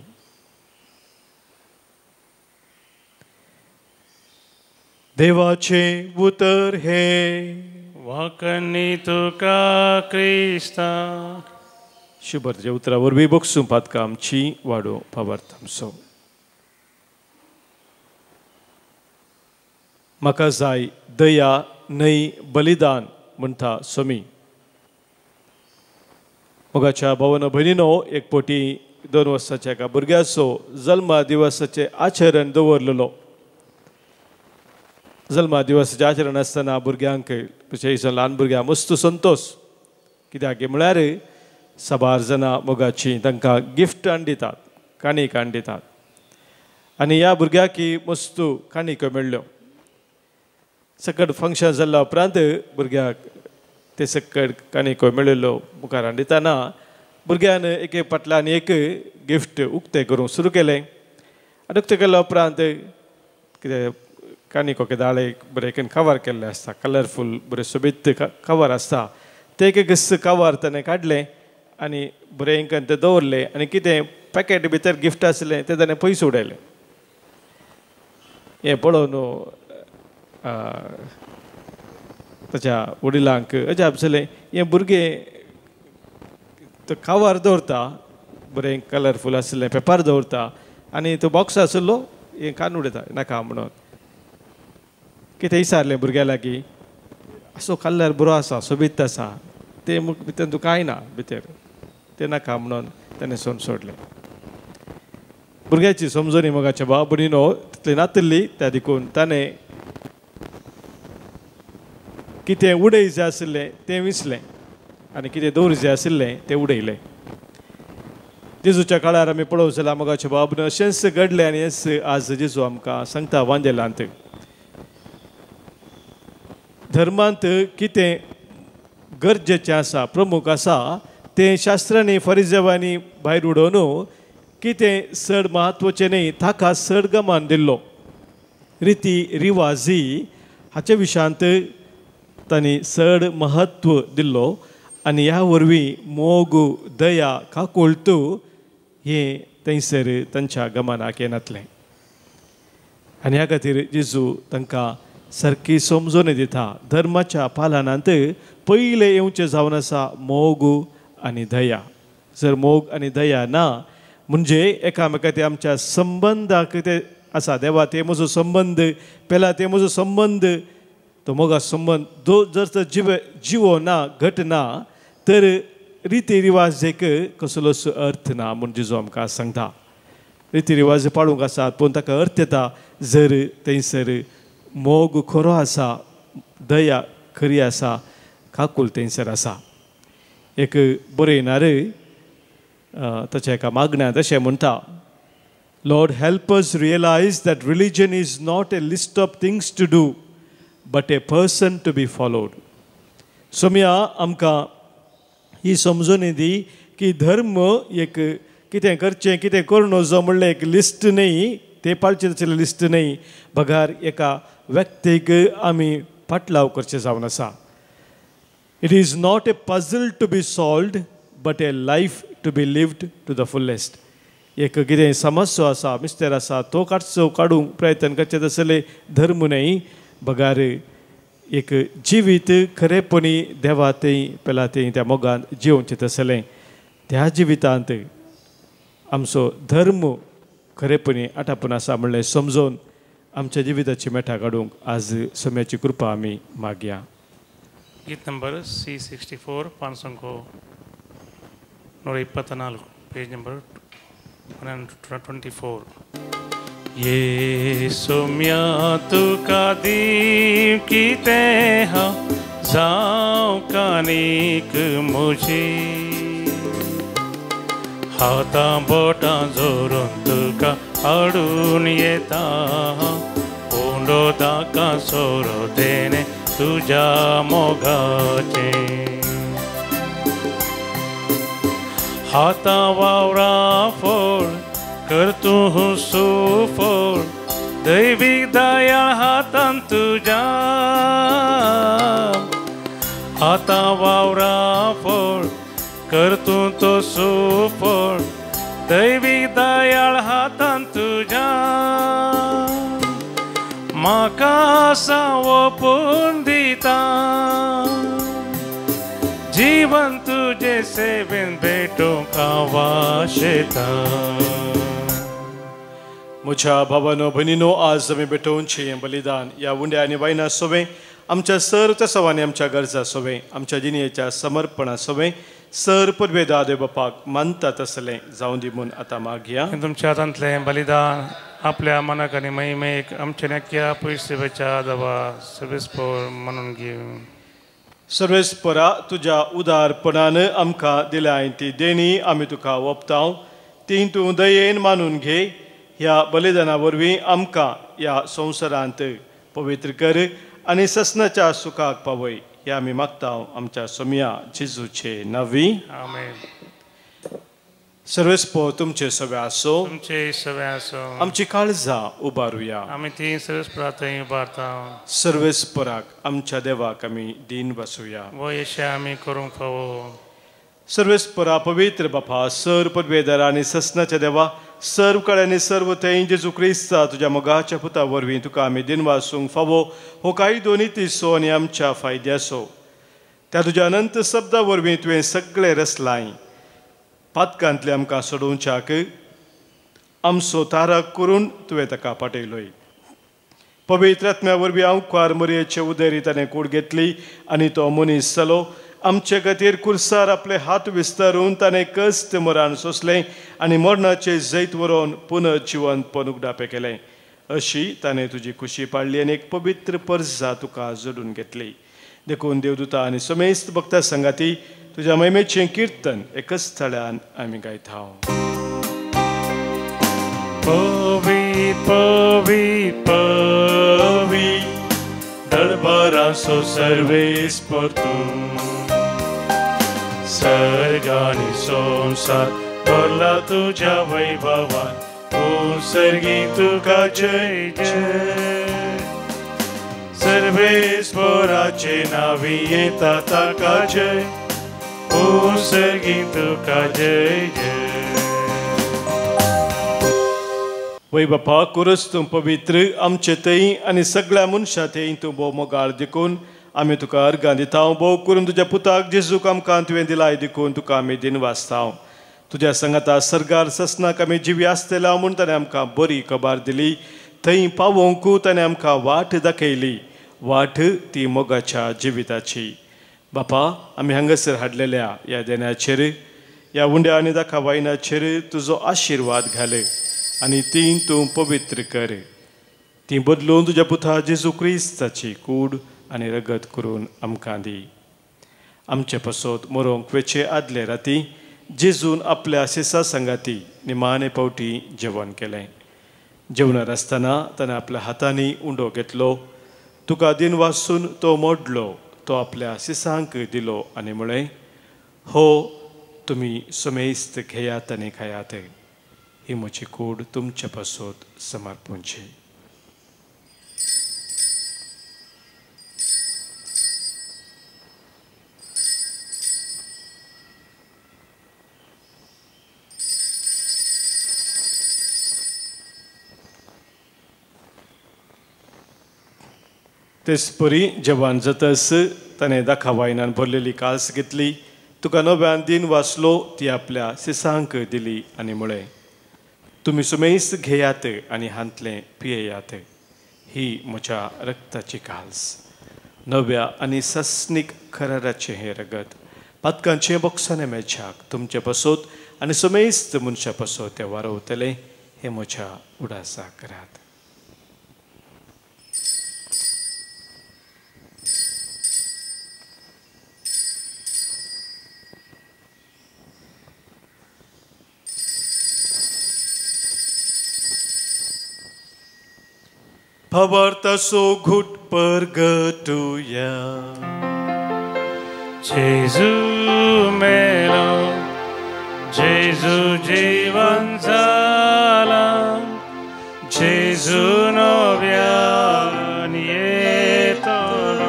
देवाचे उतर हे वाकणी तुका क्रिस्ता. शुभरचे उतरा वरवीं बगसूं पातका आमची वाडो फावार्थ आमचो. म्हाका जाय दया न्हय बलिदान म्हणटा सोमी. मोगाच्या भावन भयणीनो, एक पोटी दोन वर्साच्या एका भुरग्याचो जल्मा दिवसाचे आचरण दवरलेलो. जल्मा दिवसाचें आचरण आसतना भुरग्यांक विशेश ल्हान भुरग्यांक मस्त संतोश. कित्याक म्हळ्यार साबार जाणां मोगाची तांकां गिफ्ट हाडून दितात, काणीक हाडून दितात. आनी ह्या भुरग्याक मस्त काणीको मेळ्ळ्यो. सकट फंक्शन जाल्ल्या उपरांत भुरग्याक ते सकट काणीको मेळिल्लो मुखार हाडून दितना भुरग्यान एक फाटल्यान एक गिफ्ट उक्तें करूंक सुरू केलें. आनी उक्तें केल्या उपरांत कितें काणीको दाळे बरें एक कवर केल्लें आसता, कलरफूल बरें सोबीत कवर आसता, ते एक एक कवर ताणें काडलें आनी बरें तें दवरलें. आनी कितें पॅकेट भितर गिफ्ट आसलें तें ताणें पयस उडयलें. हें पळोवन ताच्या वडिलांक अजाप जालें. हें भुरगें तो कवर दवरता, बरें कलरफूल आसलें पेपर दवरता आनी तो बॉक्स आसलो हें काडून उडयता नाका म्हणून. कितें विचारलें भुरग्या लागीं, असो कलर बरो आसा, सोबीत आसा, ते भितर तूं कांय ना भितर, तें नाका म्हणून ताणें सोन सोडलें. भुरग्याची समजणी मोगाच्या भाव भयणीनो तितली नातली, त्या देखून ताणें कितें उडयचें आसलें तें विसलें आनी कितें दवरचें आसलें तें उडयलें. जेजूच्या काळार आमी पळोवंक जाल्यार मोगाच्या भाव भयणीनो अशेंच घडलें. आनी हेंच आज जेजू आमकां सांगता वांजेलांत. धर्मांत कितें गरजेचें आसा, प्रमुख आसा, तें शास्त्रांनी फरिसेवांनी भायर उडोवन कितें चड म्हत्वाचें न्हय ताका चड गमान दिल्लो. रिती रिवाजी हाच्या विशयांत तांणी चड महत्व दिल्लो. आनी ह्या वरवीं मोग, दया, काकुळट हें थंयसर तांच्या गमनाक येनातलें. आनी ह्या खातीर जेजू तांकां सारकी समजोनी दिता. धर्माच्या पालनांत पयलें येवचें जावन आसा मोग आनी दया. जर मोग आनी दया ना म्हणजे एकामेकांत आमच्या संबंदाक कितें आसा, देवा ते म्हजो संबंद, पेला ते म्हजो संबंद, तो मोगा संबंद दो जर तर जिव जिवो ना, घट ना, तर रिती रिवाजेक कसलोच अर्थ ना म्हूण जेजू आमकां सांगता. रिती रिवाज पाळूंक आसात पूण ताका अर्थ येता जर थंयसर मोग खरो आसा, दया खरी आसा, काकुल थंयसर आसा. एक बरयणार ताच्या एका मागण्यांत अशें म्हणटा, Lord help us realise that religion is not a list of things to do but a person to be followed. सोम्या आमकां ही समजून दी की धर्म एक कितें करचें कितें करूं नजो म्हणलें एक लिस्ट न्ही, ते पाळचे ताचें लिस्ट न्ही बगार एका व्यक्तीक आमी फाटलाव करचें जावन आसा. It is not a puzzle to be solved but a life to be lived to the fullest. एक कितें समस्या आसा मिस्टेर आसा तो काडचो काडूंक प्रयत्न करचे तसले धर्म न्ही बगार एक जिवीत खरेपणी देवा थंय पेला थंय त्या मोगान जिवोवचें तसलें त्या जिवितांत आमचो धर्म खरेपणी आटापून आसा म्हणलें समजून आमच्या जिविताची मेठा काडूंक आज सोम्याची कृपा आमी मागया. गीत नंबर सी सिक्स्टी फोर पांचसंको नूर इಪ್ಪತ್ನಾಲ್ಕು पेज नंबर ट्वेंटी फोर. ये सोम्या तुका दीव कितें हांव जावं कानीक म्हजी हातां बोटां जोरून तुका हाडून येता उंडो दाका सोरो देणे तुज्या मोगाचे हातां वावरां फोड कर तूं सुफोड दैवीक दयाळ हातान तुज्या हातां वावरां फोड कर तूं तो सुफोड दैवीक दयाळ हातान तुज्या म्हाका ओपून दिता जीवन तुजे सेवेन भेटूंक आवाशेता. म्हज्या भावानो भयणीनो आज आमी भेटोवनचें बलिदान ह्या उंड्या आनी वायना सोवें आमच्या सर सवानी आमच्या गरजा सोवें आमच्या जिणेच्या समर्पणा सोवें सर पदवे दादे बापाक मानता तसलें जावं दी म्हूण आतां मागया. तुमच्या हातांतलें बलिदान आपल्या मनाक आनी महिमेक आमच्या नेक्या पयसेवेच्या दवा सर्वेस्पोर म्हणून घेवन सर्वेस्परा तुज्या उदारपणान आमकां दिल्याय ती देणी आमी तुका ओपताव ती तूं दयेन मानून घे. ह्या बलिदाना वरवीं आमकां ह्या संवसारांत पवित्र कर आनी ससनाच्या सुखाक पावय हे आमी मागताव आमच्या सोम्या जेजूचे नांवी आमेन. सर्वेस्पो तुमचे सवे आसो तुमचे सवे आसो आमची काळजां उबारुया आमी ती सर्वेस्परा थंय उबारता सर्वेस्पराक आमच्या देवाक आमी दिन बसुया वो यशा आमी करूंक फावो. सर्वेस्परा पवित्र बापा सर पदवेदारा आनी ससनाच्या देवा सर्व कळ्यांनी सर्व थंय जेजू क्रिस्ता तुज्या मोगाच्या पुता वरवीं तुका आमी दिन वासूंक फावो हो काही दोनी तिसो आनी आमच्या फायद्याचो त्या तुज्या अनंत शब्दा वरवीं तुवें सगळे रचलाय पातकांतले आमकां सोडोवच्याक आमचो तारक करून तुवें ताका पाटयलोय. पवित्र आत्म्या वरवीं हांव क्वार मरयेचे उदेरी ताणें कूड घेतली आनी तो मनीस जालो आमचे खातीर कुर्सार आपले हात विस्तारून ताणें कस्त मरण सोंसलें आनी मरणाचे जैत व्हरोन पुनर्जिवन पनुगडापे केलें. अशी ताणें तुजी खुशी पाडली आनी एक पवित्र पर्जा तुका जोडून घेतली. देखून देवदूता आनी समेस्त भक्ता संगाती तुज्या महिमेचें कीर्तन एकच थळ्यान आमी गायताव. पवी पवी पवी दरबाराचो सर्वेस्पर तूं सर्गानी संसार भरला तुज्या वैभवान ओ सर्गी तुका जय जय सर्वेस्पराचे नावी येता ताका जय ओ सर्गी तुका जय जय. वै बापा कुरस तूं पवित्र आमचे थंय आनी सगळ्या मनशां थंय तूं भोव मोगाळ देखून आमी तुका अर्गां दिताव भोव करून तुज्या पुताक जेजूक आमकां तुवें दिलाय देखून तुका आमी दिन वाचताव. तुज्या संगता सर्गार ससनाक आमी जिवी आसतला म्हूण ताणें आमकां बरी खबर दिली थंय पावोंकू ताणें आमकां वाट दाखयली वाट ती मोगाच्या जिविताची. बापा आमी हांगासर हाडलेल्या ह्या देण्याचेर ह्या उंड्या आनी दाखा वायनाचेर तुजो आशिर्वाद घाल आनी ती तूं पवित्र कर ती बदलून तुज्या पुता जेजू क्रिस्ताची कूड आनी रगत करून आमकां दी. आमचे पासत मरोंक वेचे आदले राती जेजून आपल्या सिसा संगाती निमाणे पावटी जेवण केलें. जेवणार आसतना ताणें आपल्या हातांनी उंडो घेतलो तुका दिन वाचून तो मोडलो तो आपल्या सिसांक दिलो आनी म्हळें हो तुमी समेस्त घेयात आनी खायात ही म्हजी कूड तुमचे पासोत समर्पूंची. तेच परी जेवण जातस ताणें दाखा वायनान भरलेली काल्स घेतली, तुका नव्यान दिन वाचलो ती आपल्या सिसांक दिली आनी म्हळें, तुमी सुमेस घेयात आनी हांतलें पियेयात, ही म्हज्या रक्ताची काल्स, नव्या आनी सस्नीक खराराचें हें रगत, पातकांचें बोक्साने मेळच्याक तुमचे पासोत आनी सुमेस्त मनशा पासोत तें वारवतलें, हें म्हज्या उडासा करात. Pavartaso घुट परगटुया. जेजू मेलो, जेजू जीवन जाला, जेजू नव्यान येतलो.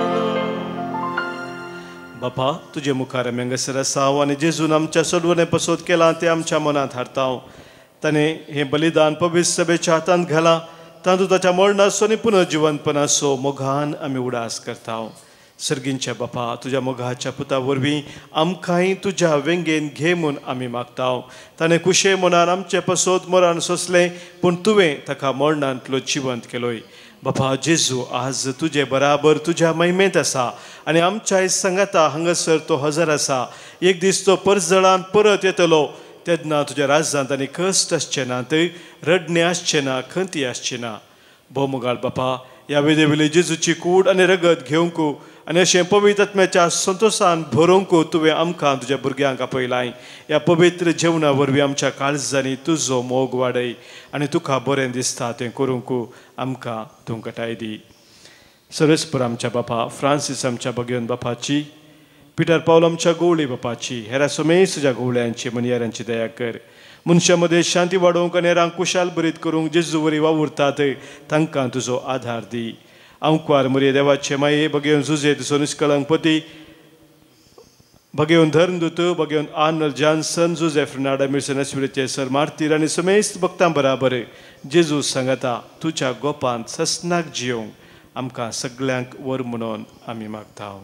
बापा, तुजे मुखार आमी हांगासर आसाव आनी जेजून आमच्या सोडवणे पसोत केलां तें आमच्या मनांत हाडटाव. ताणें हें बलिदान पवित्र सभेच्या हातांत घालां, तांतूं ताच्या मरणाचो आनी पुनर्जिवंतपणाचो मोगान आमी उडास करताव. सर्गींच्या बापा, तुज्या मोगाच्या पुता वरवीं आमकांय तुज्या वेंगेन घे म्हूण आमी मागताव. ताणें कुशे मनान आमचे पासोत मरण सोंसलें, पूण तुवें ताका मरणांतलो जिवंत केलोय. बापा जेजू, आज तुजे बराबर तुज्या महिमेंत आसा आनी आमच्या संगता हांगासर तो हजर आसा. एक दीस तो परजळान परत येतलो, तेन्ना तुज्या राज्यांत आनी कश्ट आसचे नात, रडणे आसचे ना, खंती आसची ना. भोव मोगाळ बापा, ह्या वेदेवेली जेजूची कूड आनी रगत घेवंक आनी अशें पवित्र आत्म्याच्या संतोशान भरोवंक तुवें आमकां तुज्या भुरग्यांक आपयलाय. ह्या पवित्र जेवणा वरवीं आमच्या काळजांनी तुजो मोग वाडय आनी तुका बरें दिसता तें करूंक आमकां तूं घटाय दी. सर्वेस्पर आमच्या बापा, फ्रांसीस आमच्या भगिवन बापाची, पिटर पावल आमच्या गोवळी बापाची, हेरा सुमेस तुज्या गोवळ्यांची मनियारांची दया कर. मनशा मदें शांती वाडोवंक आनी हेरांक कुशाल बरीत करूंक जेजू वरी वावुरतात तांकां तुजो आधार दी. अंकवार मरिये देवाचे माये, भगिवन जुजे तुजो निश्कळंक पती, भगिवन धर्मदूत, भगिवन आर्नल्ड जॉन्सन, जुजे फ्रनाडा मिर्सन एसविडेचे सर मार्तीर आनी सुमेस्त भक्तां बराबर जेजू सांगता तुज्या गोपांत ससनाक जियोंक आमकां सगळ्यांक वर म्हणून आमी मागताव.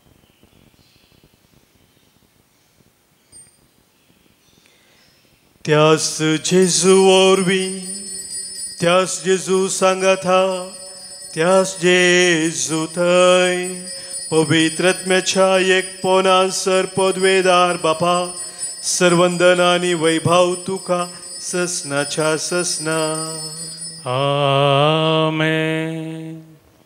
त्यास जेजू वरवीं, त्यास जेजू सांगता, त्यास जेजू थंय पवित्र आत्म्याच्या एकपणान सर पदवेदार बापा, सर्वंदन आनी वैभव तुका ससनाच्या ससना. आमेन.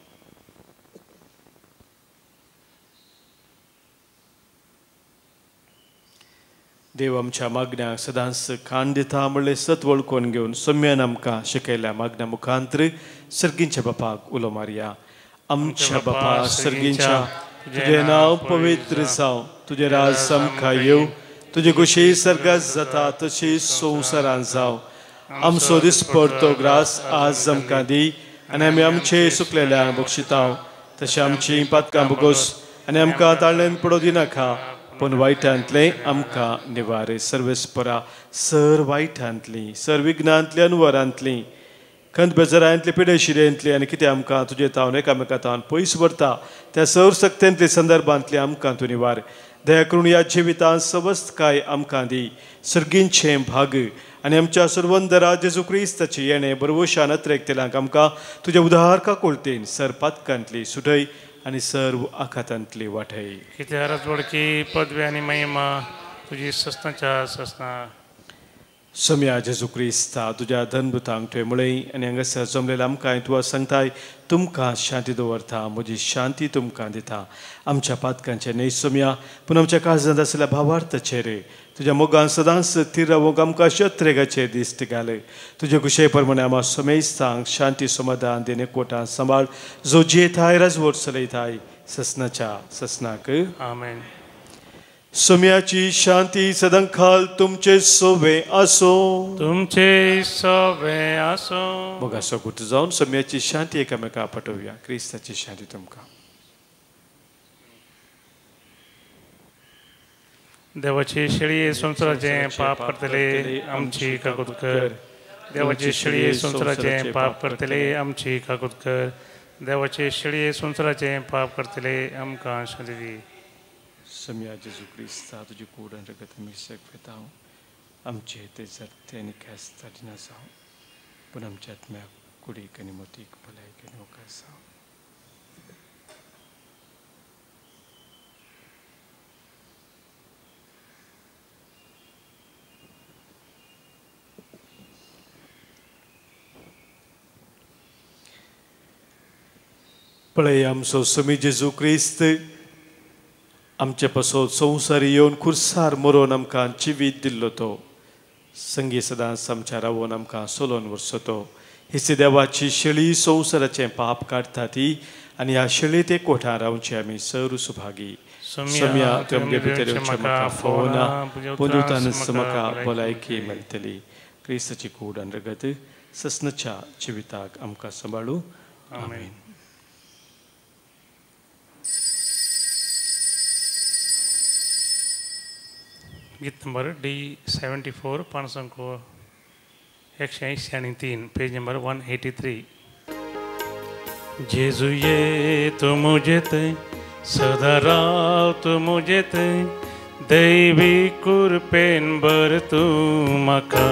देव आमच्या मागण्यांक सदांच कान दिता म्हणलें सत वळखून घेवन सम्यान आमकां शिकयल्या मागण्या मुखांतर सर्गींच्या बापाक उलो मारया. आमच्या बापा सर्गींच्या, तुजें नांव पवित्र जावं, तुजें राज आमकां येवं, तुजी कुशी सर्गास जाता तशी संवसारांत जावं. आमचो दिसपडतो ग्रास आज आमकां दी आनी आमी आमचे सुकलेल्यांक बक्षिताव, तशें आमची पातकां बुगोस आनी आमकां ताळ्ळेन पडो दिनाका, पूण वायटांतले आमकां निवार. सर्वेस्परा, सर वायटांतली, सर विघ्नांतली, अनुवरांतली, खंत बेजारांतली, पिडेशिरेंतली आनी कितें आमकां तुजे तावन एकामेका तावन पयस व्हरता त्या सर सक्तेंतली संदर्भांतली आमकां तूं निवार. दया करून ह्या जिवितांत सवस्त काय आमकां दी. सर्गींचें भाग आनी आमच्या सर्वंदरा जेजू क्रिस्ताची येणें बरवशान अत्रेकतेल्यांक आमकां तुजे उदार काकुळतेन सर पातकांतली सुटय आनी सर्व आखातांतली वाटय. कित्याक रजवडकी पदवी आनी महिमा तुजी ससनाच्या ससना. सम्या जेजू क्रिस्ता, तुज्या धनभुतांक तुवें म्हळें आनी हांगासर जमलेल्या आमकां तुका सांगताय, तुमकां शांती दवरता, म्हजी शांती तुमकां दिता. आमच्या पातकांचे न्हय सम्या, पूण आमच्या काळजांत आसलेल्या भावार्थाचेर तुज्या मोगान सदांच थीर रावूंक आमकां शत्रेगाचेर दिश्ट घाल. तुजे कुशे प्रमाणे आमी समेस्तांक शांती समाधान देने कोटां सांबाळ, जो जियेताय राजवट चलयताय ससनाच्या ससनाक. आमेन. सोम्याची शांती सदांखाल तुमचे सोबे असो. तुमचे सोबे असो. मग असं कुठं जाऊन सोम्याची शांती एकामेका पाठवूया. क्रिस्ताची शांती तुमका. देवाची शेळी संसाराचे पाप करतले आमची काकूत कर. देवाची शेळी संसाराचे पाप करतले आमची काकूत कर. देवाची शेळी संसाराचे पाप करतले आमकां शांती दी. सम्या जेजू क्रिस्ता तुझी कूड आणि रगत मी सकता आमचे ते जरते आणि ख्यास्ता दिना जाऊ पण आमच्या आत्म्या कुडी कनी मोती भलाई कनी होकार जाऊ. पळय आमचो समी जेजू क्रिस्त आमचे पासो संवसार येवन खुर्सार मरोन आमकां जिवीत दिल्लो तो संगी सदांच आमच्या रावोन आमकां सोलोन वर्सतो. हिचे देवाची शेळी संवसाराचें पाप काडटा ती आनी ह्या शेळयेत एक कोठार रावचे आमी सर सुभागी. सम्या तुमगे भितर म्हाका फोवना पुंजुतानच म्हाका भलायकी मेळटली. क्रिस्ताची कूड आनी रगत ससनच्या जिविताक आमकां सांबाळू. आमेन. गीत नंबर डी सेवेंटी फोर पान संको एकशे ऐंशी आणि तीन page number one eighty three. जेजू ये तू मुझेत सदा राव तू मुझेत दैवी कुरपेन बर तू म्हाका.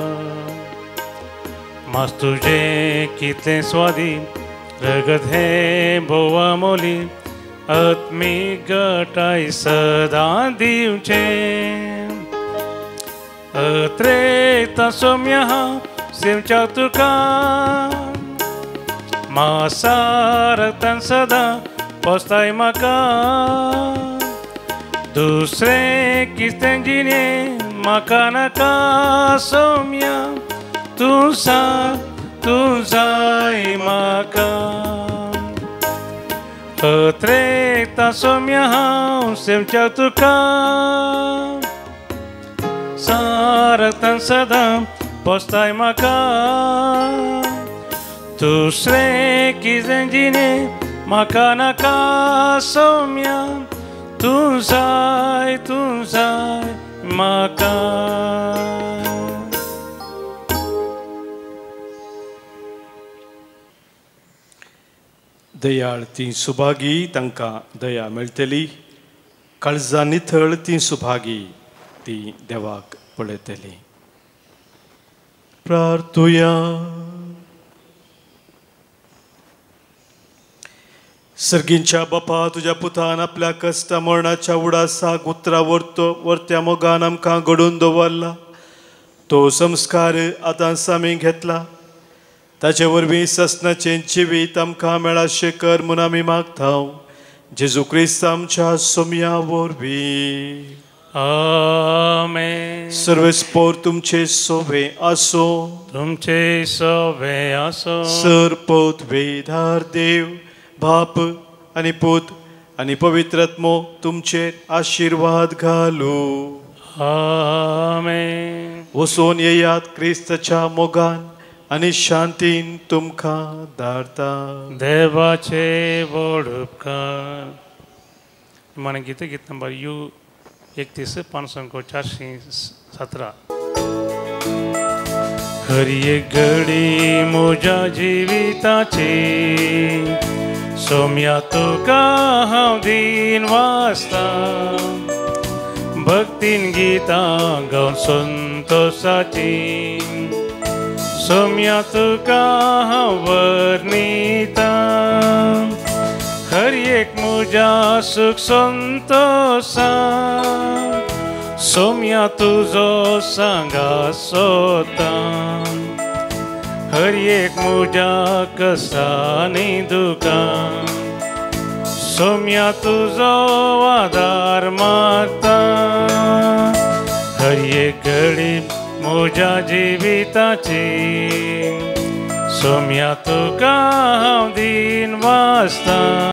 मास तुझे कितले स्वादी रगत हे बोवा मोली आत्मीक घटाय सदा दिवचे. अत्रेता सोम्या सेवच्या तुका मासारतान सदा पोसताय म्हाका. दुसरे कितें जिणे म्हाका नाका सोम्या तूं सांग तूं जाय म्हाका. अत्रेता सोम्या हांव सेवच्या तुका सारतान सदा पोसताय म्हाका. दुसरे कितें जिणे म्हाका नाका सोम्या तूं जाय तूं जाय म्हाका. दयाळ ती सुभागी तांकां दया मेळटली. काळजा निथळ ती सुभागी ती देवाक पळयतली. प्रार्थुया. सर्गींच्या बापा तुझ्या पुतान आपल्या कश्टा मरणाच्या उडासाक उतरा वर्तो वर्त्या मोगान आमकां घडोवन दवरला. तो संस्कार आतां आमी घेतला. ताचे वरवीं ससनाचें जिवीत आमकां मेळाशें कर म्हूण आमी मागता. जेजू क्रिस्त आमच्या सोम्या वरवीं. आमेन. सर्वेस्पोर तुमचे सोबे असो. तुमचे सोबे असो. सरपोत वेधार देव बाप आनी पूत आनी पवित्र आत्मो तुमचे आशिर्वाद घालू. आमेन. वचून येयात क्रिस्ताच्या मोगान आनी शांतीन तुमकां धाडटा. देवाचे व्हड उपकार. मन गीत गीत नंबर यू एकतीस पान संको चारशे सतरा. खरी एक घडी म्हज्या जिविताची सोम्या तुका हांव दिन वाचता. भक्तीन गीतां गावन संतोशाची सोम्या तुका हांव वर्णिता. खरी एक म्हज्या सुख संतोषा सोम्या तुजो सांगा सोता. खरी एक म्हज्या कसांनी दुका सोम्या तुजो आदार मागता. खरी एक घडी म्हज्या जिविताची सोम्या तुका हांव दिन वाचता.